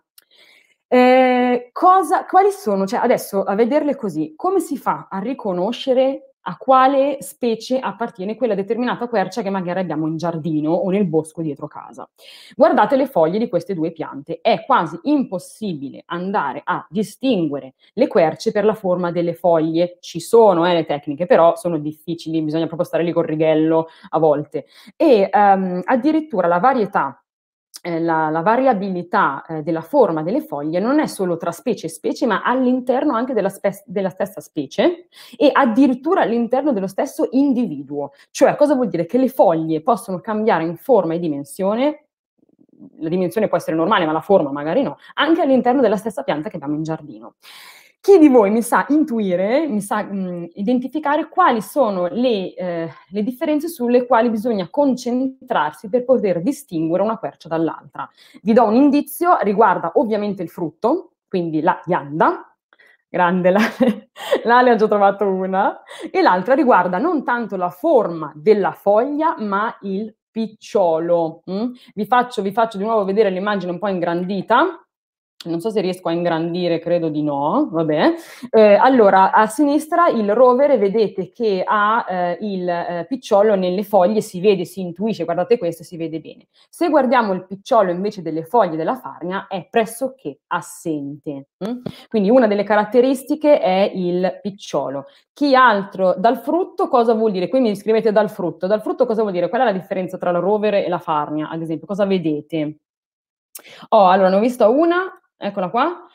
Eh, cosa, quali sono, cioè adesso a vederle così, come si fa a riconoscere a quale specie appartiene quella determinata quercia che magari abbiamo in giardino o nel bosco dietro casa? Guardate le foglie di queste due piante, è quasi impossibile andare a distinguere le querce per la forma delle foglie. Ci sono eh, le tecniche, però sono difficili, bisogna proprio stare lì col righello a volte. E um, addirittura la varietà Eh, la, la variabilità eh, della forma delle foglie non è solo tra specie e specie, ma all'interno anche della, spe- della stessa specie e addirittura all'interno dello stesso individuo. Cioè, cosa vuol dire? Che le foglie possono cambiare in forma e dimensione, la dimensione può essere normale, ma la forma magari no, anche all'interno della stessa pianta che abbiamo in giardino. Chi di voi mi sa intuire, mi sa mh, identificare quali sono le, eh, le differenze sulle quali bisogna concentrarsi per poter distinguere una quercia dall'altra? Vi do un indizio, riguarda ovviamente il frutto, quindi la ghianda, grande Lale, Lale ha già trovato una, e l'altra riguarda non tanto la forma della foglia, ma il picciolo. Mm? Vi faccio, vi faccio di nuovo vedere l'immagine un po' ingrandita. Non so se riesco a ingrandire, credo di no, vabbè. Eh, allora, a sinistra il rovere, vedete che ha eh, il eh, picciolo nelle foglie, si vede, si intuisce, guardate questo, si vede bene. Se guardiamo il picciolo invece delle foglie della farnia, è pressoché assente. Mm? Quindi una delle caratteristiche è il picciolo. Chi altro dal frutto cosa vuol dire? Qui mi scrivete dal frutto. Dal frutto cosa vuol dire? Qual è la differenza tra il rovere e la farnia, ad esempio? Cosa vedete? Oh, allora ne ho vista una, eccola qua,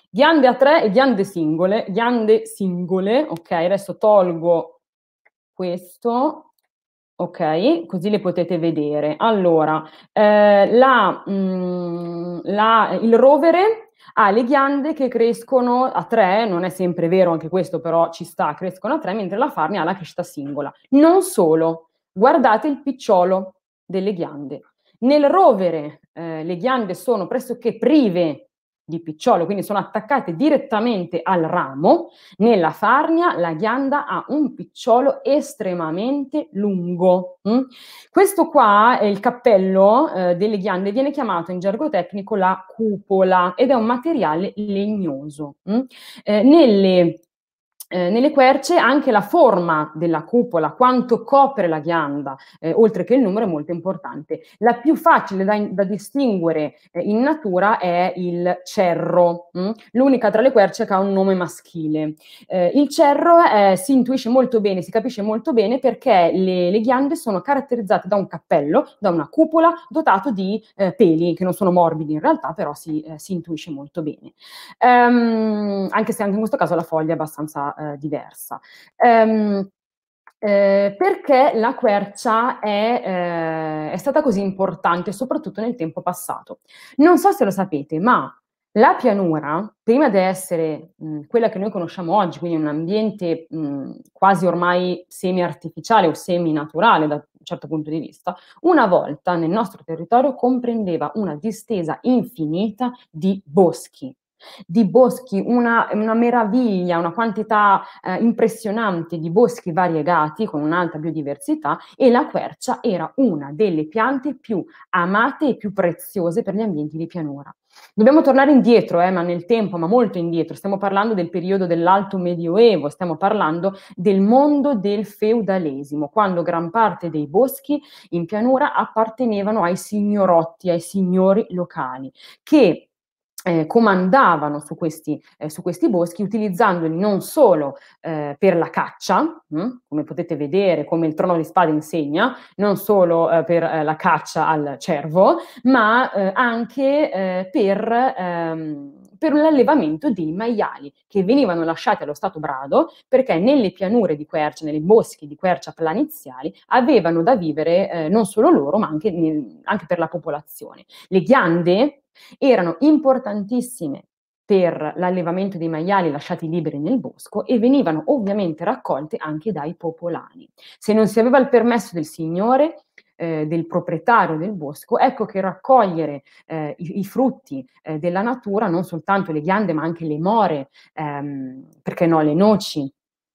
Ghiande a tre e ghiande singole, ghiande singole, ok, adesso tolgo questo, ok, così le potete vedere. Allora, eh, la, mh, la, il rovere ha le ghiande che crescono a tre, non è sempre vero anche questo, però ci sta, crescono a tre, mentre la farnia ha la crescita singola. Non solo, guardate il picciolo delle ghiande. Nel rovere eh, le ghiande sono pressoché prive di picciolo, quindi sono attaccate direttamente al ramo. Nella farnia la ghianda ha un picciolo estremamente lungo. Mm? Questo qua è il cappello eh, delle ghiande, viene chiamato in gergo tecnico la cupola ed è un materiale legnoso. Mm? Eh, nelle Eh, nelle querce anche la forma della cupola, quanto copre la ghianda, eh, oltre che il numero, è molto importante. La più facile da, da distinguere eh, in natura è il cerro, mh? L'unica tra le querce che ha un nome maschile. Eh, il cerro eh, si intuisce molto bene, si capisce molto bene perché le, le ghiande sono caratterizzate da un cappello, da una cupola dotato di eh, peli, che non sono morbidi in realtà, però si, eh, si intuisce molto bene. Um, anche se anche in questo caso la foglia è abbastanza eh, diversa. Um, eh, perché la quercia è, eh, è stata così importante, soprattutto nel tempo passato? Non so se lo sapete, ma la pianura, prima di essere mh, quella che noi conosciamo oggi, quindi un ambiente mh, quasi ormai semi-artificiale o semi-naturale da un certo punto di vista, una volta nel nostro territorio comprendeva una distesa infinita di boschi. Di boschi, una, una meraviglia, una quantità eh, impressionante di boschi variegati con un'alta biodiversità, e la quercia era una delle piante più amate e più preziose per gli ambienti di pianura. Dobbiamo tornare indietro, eh, ma nel tempo, ma molto indietro. Stiamo parlando del periodo dell'Alto Medioevo, stiamo parlando del mondo del feudalesimo, quando gran parte dei boschi in pianura appartenevano ai signorotti, ai signori locali, che Eh, comandavano su questi, eh, su questi boschi, utilizzandoli non solo eh, per la caccia, mh, come potete vedere, come il Trono di Spade insegna, non solo eh, per eh, la caccia al cervo, ma eh, anche eh, per, ehm, per l'allevamento dei maiali, che venivano lasciati allo stato brado, perché nelle pianure di quercia, nei boschi di quercia planiziali, avevano da vivere eh, non solo loro, ma anche, anche per la popolazione. Le ghiande erano importantissime per l'allevamento dei maiali lasciati liberi nel bosco e venivano ovviamente raccolte anche dai popolani. Se non si aveva il permesso del signore, eh, del proprietario del bosco, ecco che raccogliere eh, i, i frutti eh, della natura, non soltanto le ghiande ma anche le more, ehm, perché no, le noci,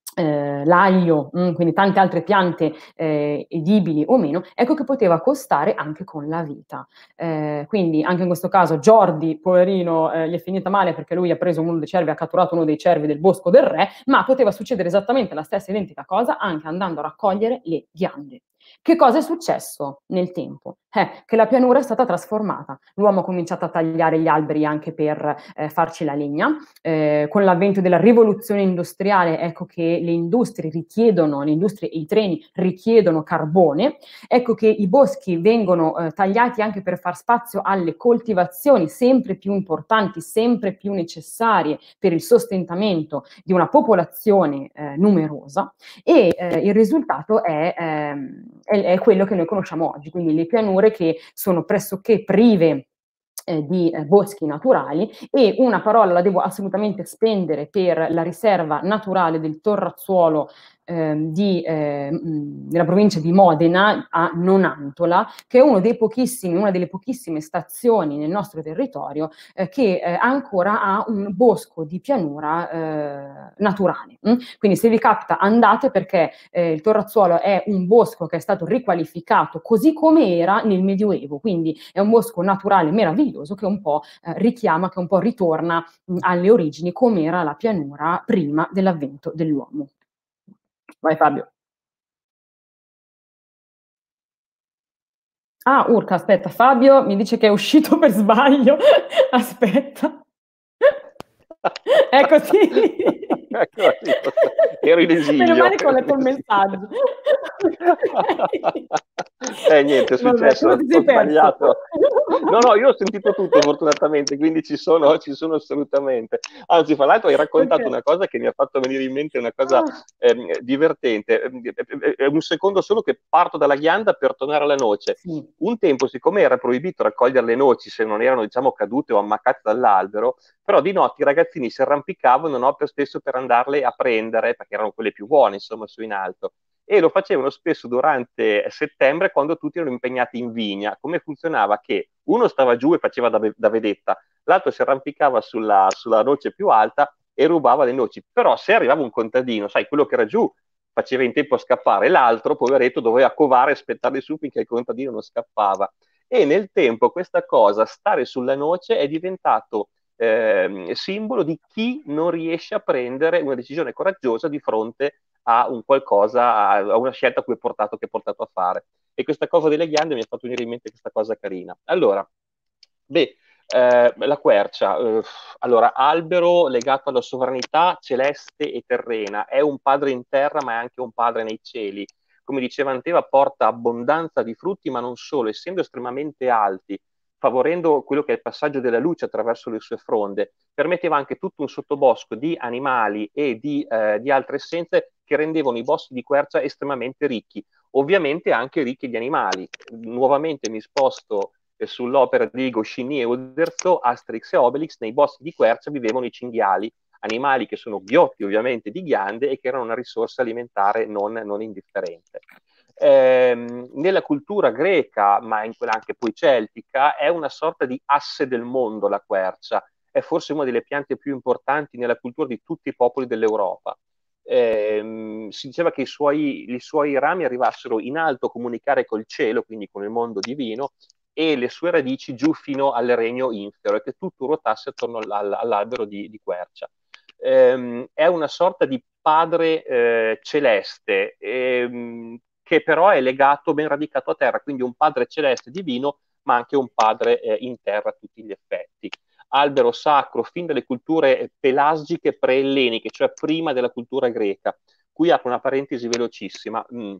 Eh, l'aglio, mh, quindi tante altre piante eh, edibili o meno, ecco che poteva costare anche con la vita. Eh, quindi anche in questo caso Giordi, poverino, eh, gli è finita male perché lui ha preso uno dei cervi, ha catturato uno dei cervi del bosco del re, ma poteva succedere esattamente la stessa identica cosa anche andando a raccogliere le ghiande. Che cosa è successo nel tempo? Eh, che la pianura è stata trasformata. L'uomo ha cominciato a tagliare gli alberi anche per eh, farci la legna. Eh, con l'avvento della rivoluzione industriale, ecco che le industrie richiedono, le industrie e i treni richiedono carbone. Ecco che i boschi vengono eh, tagliati anche per far spazio alle coltivazioni sempre più importanti, sempre più necessarie per il sostentamento di una popolazione eh, numerosa, e eh, il risultato è, ehm, è, è quello che noi conosciamo oggi, quindi le pianure che sono pressoché prive eh, di eh, boschi naturali. E una parola la devo assolutamente spendere per la riserva naturale del Torrazzuolo eh, di, eh, della provincia di Modena a Nonantola, che è uno dei pochissimi, una delle pochissime stazioni nel nostro territorio eh, che eh, ancora ha un bosco di pianura eh, naturale. Mm? Quindi se vi capita andate, perché eh, il Torrazzuolo è un bosco che è stato riqualificato così come era nel Medioevo, quindi è un bosco naturale meraviglioso che un po' eh, richiama, che un po' ritorna mh, alle origini come era la pianura prima dell'avvento dell'uomo. Vai Fabio. Ah, Urca, aspetta, Fabio mi dice che è uscito per sbaglio. Aspetta. Eccoci. Eccoci. Ero in esilio. Meno male che ho letto il messaggio. Eh, niente, è successo, Vabbè, ho sbagliato. No, no, io ho sentito tutto fortunatamente, quindi ci sono, ci sono assolutamente. Anzi, fra l'altro hai raccontato Ok. una cosa che mi ha fatto venire in mente una cosa ehm, divertente. È un secondo solo che parto dalla ghianda per tornare alla noce. Sì. Un tempo, siccome era proibito raccogliere le noci se non erano, diciamo, cadute o ammaccate dall'albero, però di notte i ragazzini si arrampicavano, no, per spesso per andarle a prendere, perché erano quelle più buone, insomma, su in alto. E lo facevano spesso durante settembre quando tutti erano impegnati in vigna. Come funzionava? Che uno stava giù e faceva da, da vedetta, l'altro si arrampicava sulla, sulla noce più alta e rubava le noci. Però se arrivava un contadino, sai, quello che era giù faceva in tempo a scappare, l'altro, poveretto, doveva covare e aspettare su finché il contadino non scappava. E nel tempo questa cosa, stare sulla noce, è diventato eh, simbolo di chi non riesce a prendere una decisione coraggiosa di fronte a un qualcosa, a una scelta a cui è portato, che è portato a fare. E questa cosa delle ghiande mi ha fatto venire in mente questa cosa carina. Allora, beh, eh, la quercia, eh, allora, albero legato alla sovranità celeste e terrena, è un padre in terra ma è anche un padre nei cieli. Come diceva Anteva, porta abbondanza di frutti, ma non solo, essendo estremamente alti, favorendo quello che è il passaggio della luce attraverso le sue fronde, permetteva anche tutto un sottobosco di animali e di, eh, di altre essenze che rendevano i boschi di quercia estremamente ricchi, ovviamente anche ricchi di animali. Nuovamente mi sposto eh, sull'opera di Goscinny e Uderzo, Asterix e Obelix, nei boschi di quercia vivevano i cinghiali, animali che sono ghiotti ovviamente di ghiande e che erano una risorsa alimentare non, non indifferente. Eh, nella cultura greca, ma in quella anche poi celtica, è una sorta di asse del mondo la quercia, è forse una delle piante più importanti nella cultura di tutti i popoli dell'Europa. Eh, si diceva che i suoi, i suoi rami arrivassero in alto a comunicare col cielo, quindi con il mondo divino, e le sue radici giù fino al regno infero, e che tutto ruotasse attorno all- all'albero di, di quercia. Eh, è una sorta di padre eh, celeste, ehm, che però è legato, ben radicato a terra, quindi un padre celeste divino, ma anche un padre eh, in terra a tutti gli effetti. Albero sacro fin dalle culture pelasgiche pre-elleniche, cioè prima della cultura greca. Qui apro una parentesi velocissima. Mm.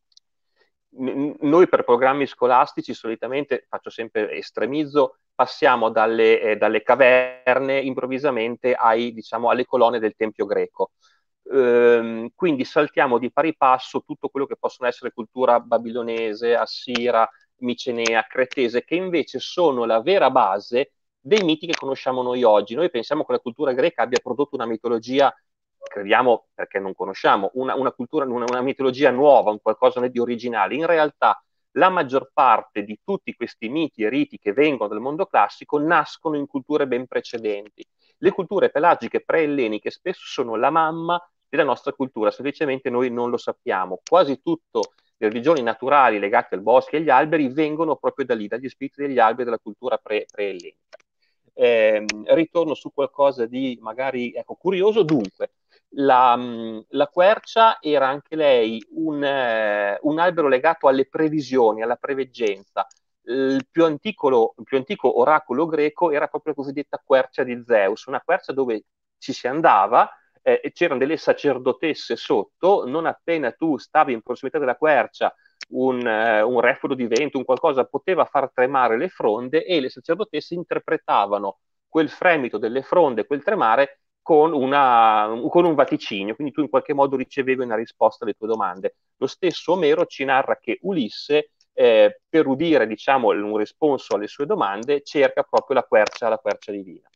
Noi per programmi scolastici solitamente, faccio sempre estremizzo, passiamo dalle, eh, dalle caverne improvvisamente ai, diciamo, alle colonne del Tempio greco. Ehm, quindi saltiamo di pari passo tutto quello che possono essere cultura babilonese, assira, micenea, cretese, che invece sono la vera base dei miti che conosciamo noi oggi. Noi pensiamo che la cultura greca abbia prodotto una mitologia, crediamo perché non conosciamo, una, una cultura, una, una mitologia nuova, un qualcosa di originale. In realtà la maggior parte di tutti questi miti e riti che vengono dal mondo classico nascono in culture ben precedenti. Le culture pelagiche pre-elleniche spesso sono la mamma della nostra cultura, semplicemente noi non lo sappiamo. Quasi tutto le religioni naturali legate al bosco e agli alberi vengono proprio da lì, dagli spiriti degli alberi della cultura pre- pre-ellenica. Eh, ritorno su qualcosa di magari ecco, curioso. Dunque, la, la quercia era anche lei un, eh, un albero legato alle previsioni, alla preveggenza. Il più, antico, il più antico oracolo greco era proprio la cosiddetta quercia di Zeus, una quercia dove ci si andava eh, e c'erano delle sacerdotesse sotto, non appena tu stavi in prossimità della quercia, un, eh, un refluo di vento, un qualcosa poteva far tremare le fronde e le sacerdotesse interpretavano quel fremito delle fronde, quel tremare con, una, con un vaticinio, quindi tu in qualche modo ricevevi una risposta alle tue domande. Lo stesso Omero ci narra che Ulisse, eh, per udire diciamo, un risponso alle sue domande, cerca proprio la quercia, la quercia divina.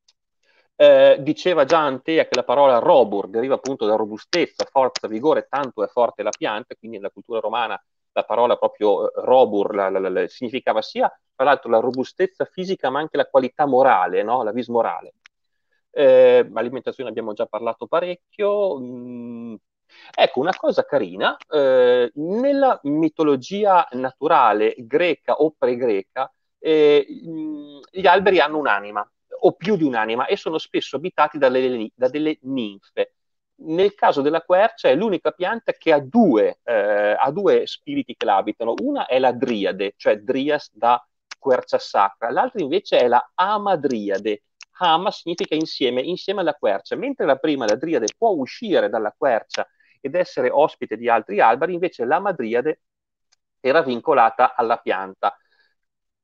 Eh, diceva già Antea che la parola robur deriva appunto da robustezza, forza, vigore, tanto è forte la pianta, quindi nella cultura romana la parola proprio eh, robur la, la, la, significava sia, tra l'altro, la robustezza fisica, ma anche la qualità morale, no? La vis morale. Eh, alimentazione abbiamo già parlato parecchio. Mm, ecco, una cosa carina, eh, nella mitologia naturale greca o pre-greca, eh, gli alberi hanno un'anima, o più di un'anima, e sono spesso abitati dalle, da delle ninfe. Nel caso della quercia è l'unica pianta che ha due, eh, ha due spiriti che la abitano. Una è la driade, cioè drias da quercia sacra, l'altra invece è la amadriade. Ama significa insieme, insieme alla quercia. Mentre la prima, la driade, può uscire dalla quercia ed essere ospite di altri alberi, invece la madriade era vincolata alla pianta.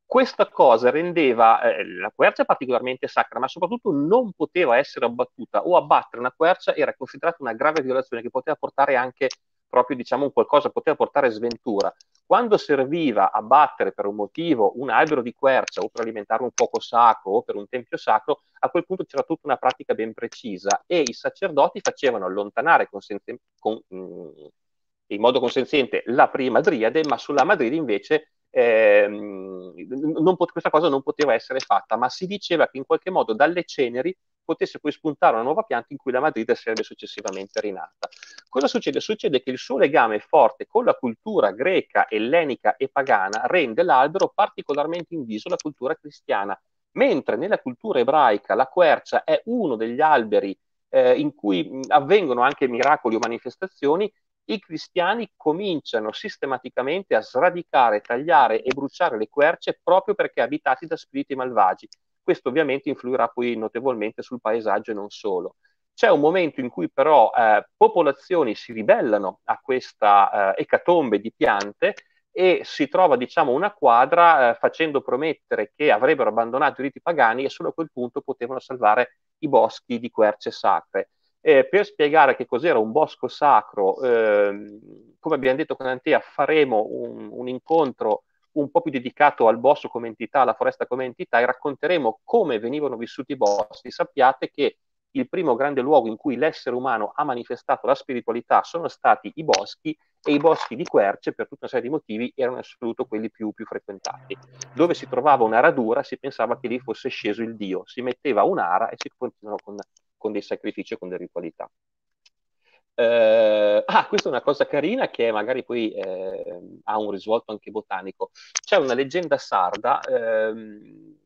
questa cosa rendeva eh, la quercia particolarmente sacra, ma soprattutto non poteva essere abbattuta, o abbattere una quercia era considerata una grave violazione che poteva portare anche proprio, diciamo, un qualcosa, poteva portare sventura. Quando serviva a battere per un motivo un albero di quercia o per alimentare un fuoco sacro o per un tempio sacro, a quel punto c'era tutta una pratica ben precisa e i sacerdoti facevano allontanare consenten- con, mh, in modo consenziente la prima madriade, ma sulla madride invece ehm, non pot- questa cosa non poteva essere fatta, ma si diceva che in qualche modo dalle ceneri potesse poi spuntare una nuova pianta in cui la madride sarebbe successivamente rinata. Cosa succede? Succede che il suo legame forte con la cultura greca, ellenica e pagana rende l'albero particolarmente inviso alla cultura cristiana, mentre nella cultura ebraica la quercia è uno degli alberi eh, in cui mh, avvengono anche miracoli o manifestazioni. I cristiani cominciano sistematicamente a sradicare, tagliare e bruciare le querce proprio perché abitati da spiriti malvagi. Questo ovviamente influirà poi notevolmente sul paesaggio e non solo. C'è un momento in cui però eh, popolazioni si ribellano a questa eh, ecatombe di piante e si trova, diciamo, una quadra eh, facendo promettere che avrebbero abbandonato i riti pagani e solo a quel punto potevano salvare i boschi di querce sacre. Eh, per spiegare che cos'era un bosco sacro, eh, come abbiamo detto con Antea, faremo un, un incontro un po' più dedicato al bosco come entità, alla foresta come entità, e racconteremo come venivano vissuti i boschi. Sappiate che il primo grande luogo in cui l'essere umano ha manifestato la spiritualità sono stati i boschi, e i boschi di querce, per tutta una serie di motivi, erano in assoluto quelli più, più frequentati. Dove si trovava una radura si pensava che lì fosse sceso il dio, si metteva un'ara e si continuano con, con dei sacrifici e con delle ritualità. Eh, ah, questa è una cosa carina che magari poi eh, ha un risvolto anche botanico. C'è una leggenda sarda ehm,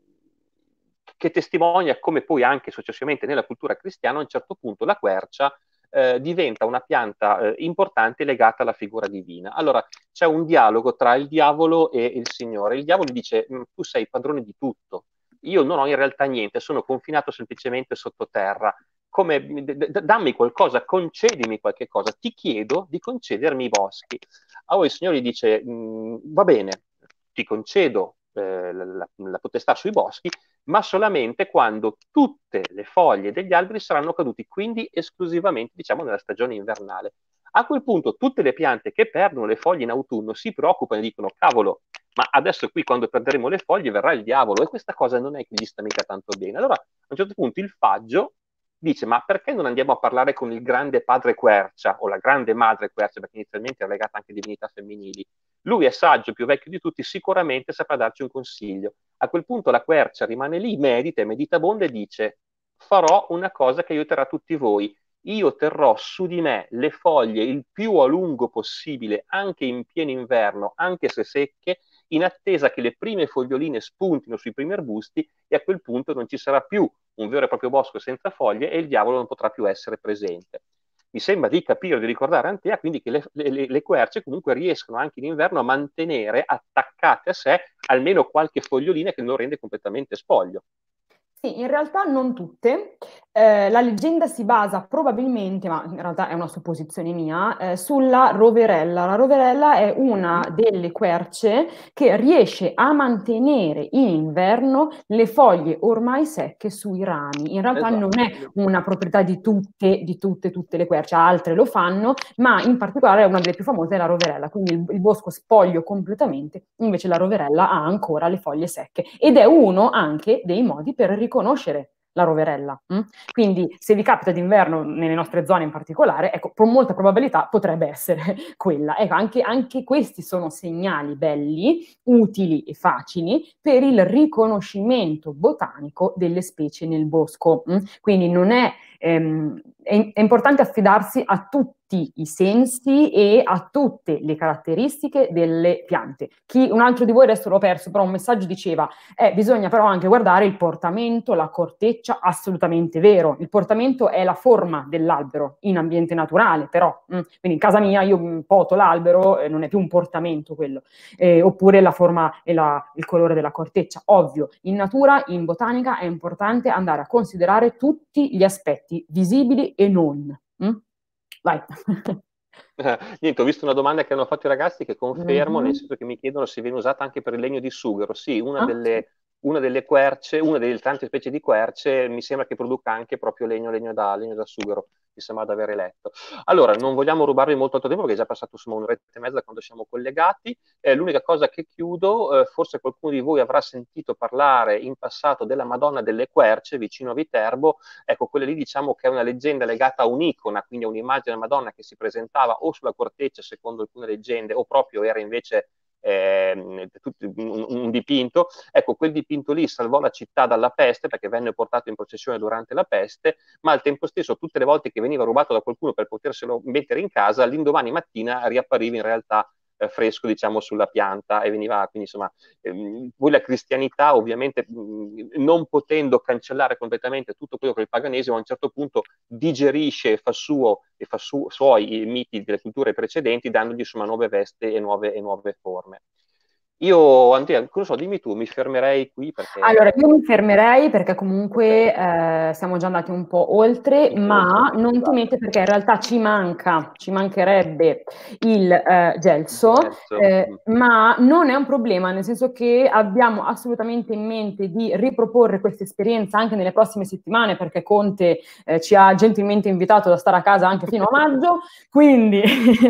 che testimonia come poi anche successivamente nella cultura cristiana a un certo punto la quercia eh, diventa una pianta eh, importante legata alla figura divina. Allora c'è un dialogo tra il diavolo e il Signore. Il diavolo dice: tu sei padrone di tutto, io non ho in realtà niente, sono confinato semplicemente sottoterra. Come, d- dammi qualcosa, concedimi qualche cosa, ti chiedo di concedermi i boschi. A voi il Signore dice: va bene, ti concedo eh, la, la, la potestà sui boschi, ma solamente quando tutte le foglie degli alberi saranno caduti, quindi esclusivamente, diciamo, nella stagione invernale. A quel punto tutte le piante che perdono le foglie in autunno si preoccupano e dicono: cavolo, ma adesso qui quando perderemo le foglie verrà il diavolo, e questa cosa non è che gli sta mica tanto bene. Allora a un certo punto il faggio dice: ma perché non andiamo a parlare con il grande padre quercia o la grande madre quercia, perché inizialmente era legata anche a divinità femminili. Lui è saggio, più vecchio di tutti, sicuramente saprà darci un consiglio. A quel punto la quercia rimane lì, medita e meditabonda e dice: farò una cosa che aiuterà tutti voi. Io terrò su di me le foglie il più a lungo possibile, anche in pieno inverno, anche se secche, in attesa che le prime foglioline spuntino sui primi arbusti, e a quel punto non ci sarà più un vero e proprio bosco senza foglie e il diavolo non potrà più essere presente. Mi sembra di capire, di ricordare Antea, quindi che le, le, le querce comunque riescono anche in inverno a mantenere attaccate a sé almeno qualche fogliolina che non lo rende completamente spoglio. Sì, in realtà non tutte. Eh, la leggenda si basa probabilmente, ma in realtà è una supposizione mia, eh, sulla roverella. La roverella è una delle querce che riesce a mantenere in inverno le foglie ormai secche sui rami. In realtà Esatto. non è una proprietà di tutte, di tutte, tutte le querce, altre lo fanno, ma in particolare una delle più famose è la roverella. Quindi il, il bosco spoglio completamente, invece la roverella ha ancora le foglie secche ed è uno anche dei modi per riconoscere la roverella. Hm? Quindi se vi capita d'inverno nelle nostre zone in particolare, ecco, con molta probabilità potrebbe essere quella. Ecco, anche, anche questi sono segnali belli, utili e facili per il riconoscimento botanico delle specie nel bosco. Hm? Quindi non è, ehm, è, è importante affidarsi a tutti i sensi e a tutte le caratteristiche delle piante. Chi, un altro di voi adesso l'ho perso, però un messaggio diceva eh, bisogna però anche guardare il portamento, la corteccia, assolutamente vero. Il portamento è la forma dell'albero in ambiente naturale, però. Mh, quindi in casa mia io mh, poto l'albero, eh, non è più un portamento quello. Eh, oppure la forma e la, il colore della corteccia. Ovvio, in natura, in botanica è importante andare a considerare tutti gli aspetti visibili e non. Mh? Vai. Niente, ho visto una domanda che hanno fatto i ragazzi che confermo, nel Mhm. senso che mi chiedono se viene usata anche per il legno di sughero. Sì, una Ah, sì. delle, una delle querce, una delle tante specie di querce, mi sembra che produca anche proprio legno, legno da, legno da sughero, mi sembra di aver letto. Allora, non vogliamo rubarvi molto altro tempo perché è già passato insomma un'oretta e mezza da quando siamo collegati. Eh, l'unica cosa che chiudo, eh, forse qualcuno di voi avrà sentito parlare in passato della Madonna delle Querce vicino a Viterbo. Ecco, quella lì diciamo che è una leggenda legata a un'icona, quindi a un'immagine della Madonna che si presentava o sulla corteccia, secondo alcune leggende, o proprio era invece eh, un, un dipinto. Ecco, quel dipinto lì salvò la città dalla peste perché venne portato in processione durante la peste, ma al tempo stesso tutte le volte che veniva rubato da qualcuno per poterselo mettere in casa, l'indomani mattina riappariva in realtà eh, fresco, diciamo, sulla pianta e veniva, quindi insomma, ehm, poi la cristianità ovviamente mh, non potendo cancellare completamente tutto quello che è il paganesimo, a un certo punto digerisce e fa suo e fa su, suoi i miti delle culture precedenti, dandogli insomma nuove veste e nuove, e nuove forme. Io, Andrea, non so, dimmi tu, mi fermerei qui Allora, io perché... mi fermerei perché Ok, comunque eh, siamo già andati un po' oltre, in ma corsa, non scusate. temete perché in realtà ci manca, ci mancherebbe il eh, gelso, Gelso. eh, Mhm. ma non è un problema, nel senso che abbiamo assolutamente in mente di riproporre questa esperienza anche nelle prossime settimane, perché Conte eh, ci ha gentilmente invitato da stare a casa anche fino a maggio, quindi,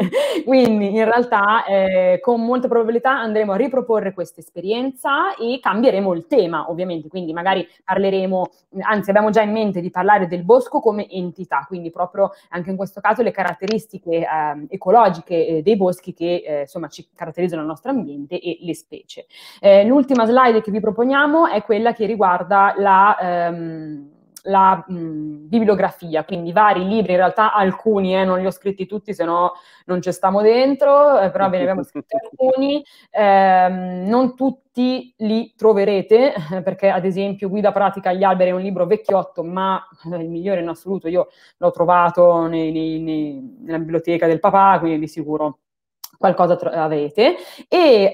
quindi in realtà eh, con molta probabilità andremo a riproporre questa esperienza e cambieremo il tema, ovviamente, quindi magari parleremo, anzi abbiamo già in mente di parlare del bosco come entità, quindi proprio anche in questo caso le caratteristiche eh, ecologiche eh, dei boschi che eh, insomma ci caratterizzano il nostro ambiente e le specie. Eh, l'ultima slide che vi proponiamo è quella che riguarda la... Ehm, la mh, bibliografia, quindi vari libri, in realtà alcuni, eh, non li ho scritti tutti, se no non ci stiamo dentro, eh, però ve ne abbiamo scritti alcuni, ehm, non tutti li troverete, perché ad esempio Guida pratica agli alberi è un libro vecchiotto, ma eh, il migliore in assoluto, io l'ho trovato nei, nei, nei, nella biblioteca del papà, quindi di sicuro qualcosa tro- avete. E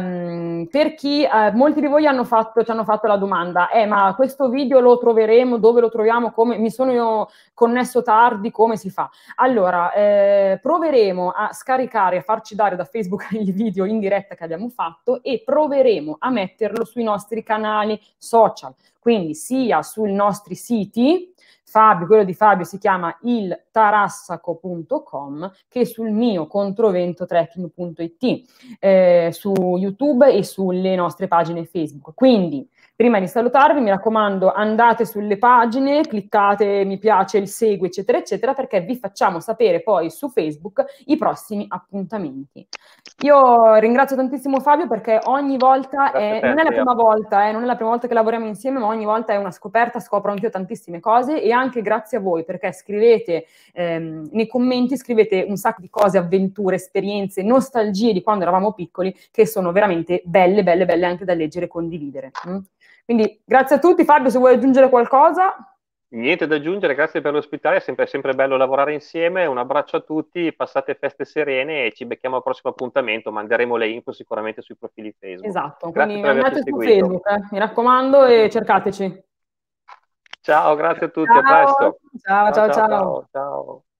um, per chi, uh, molti di voi hanno fatto, ci hanno fatto la domanda, eh, ma questo video lo troveremo, dove lo troviamo, come, mi sono io connesso tardi, come si fa? Allora, eh, proveremo a scaricare, a farci dare da Facebook il video in diretta che abbiamo fatto e proveremo a metterlo sui nostri canali social, quindi sia sui nostri siti, Fabio, quello di Fabio si chiama il tarassaco punto com, che sul mio controventotrekking punto it, eh, su YouTube e sulle nostre pagine Facebook. Quindi, prima di salutarvi, mi raccomando, andate sulle pagine, cliccate mi piace, il segui, eccetera, eccetera, perché vi facciamo sapere poi su Facebook i prossimi appuntamenti. Io ringrazio tantissimo Fabio perché ogni volta, Grazie a è, te, non è la Andrea. prima volta, eh, non è la prima volta che lavoriamo insieme, ma ogni volta è una scoperta, scopro anch'io tantissime cose e anche grazie a voi perché scrivete ehm, nei commenti, scrivete un sacco di cose, avventure, esperienze, nostalgie di quando eravamo piccoli che sono veramente belle, belle, belle anche da leggere e condividere. Mm? Quindi grazie a tutti. Fabio, se vuoi aggiungere qualcosa. Niente da aggiungere, grazie per l'ospitale, è sempre, è sempre bello lavorare insieme. Un abbraccio a tutti, passate feste serene e ci becchiamo al prossimo appuntamento. Manderemo le info sicuramente sui profili Facebook. Esatto, Grazie quindi per averci andate su seguito. Facebook, eh, mi raccomando, e cercateci. Ciao, grazie a tutti, a Ciao, presto. ciao, Ciao, ciao, ciao, ciao. ciao, ciao.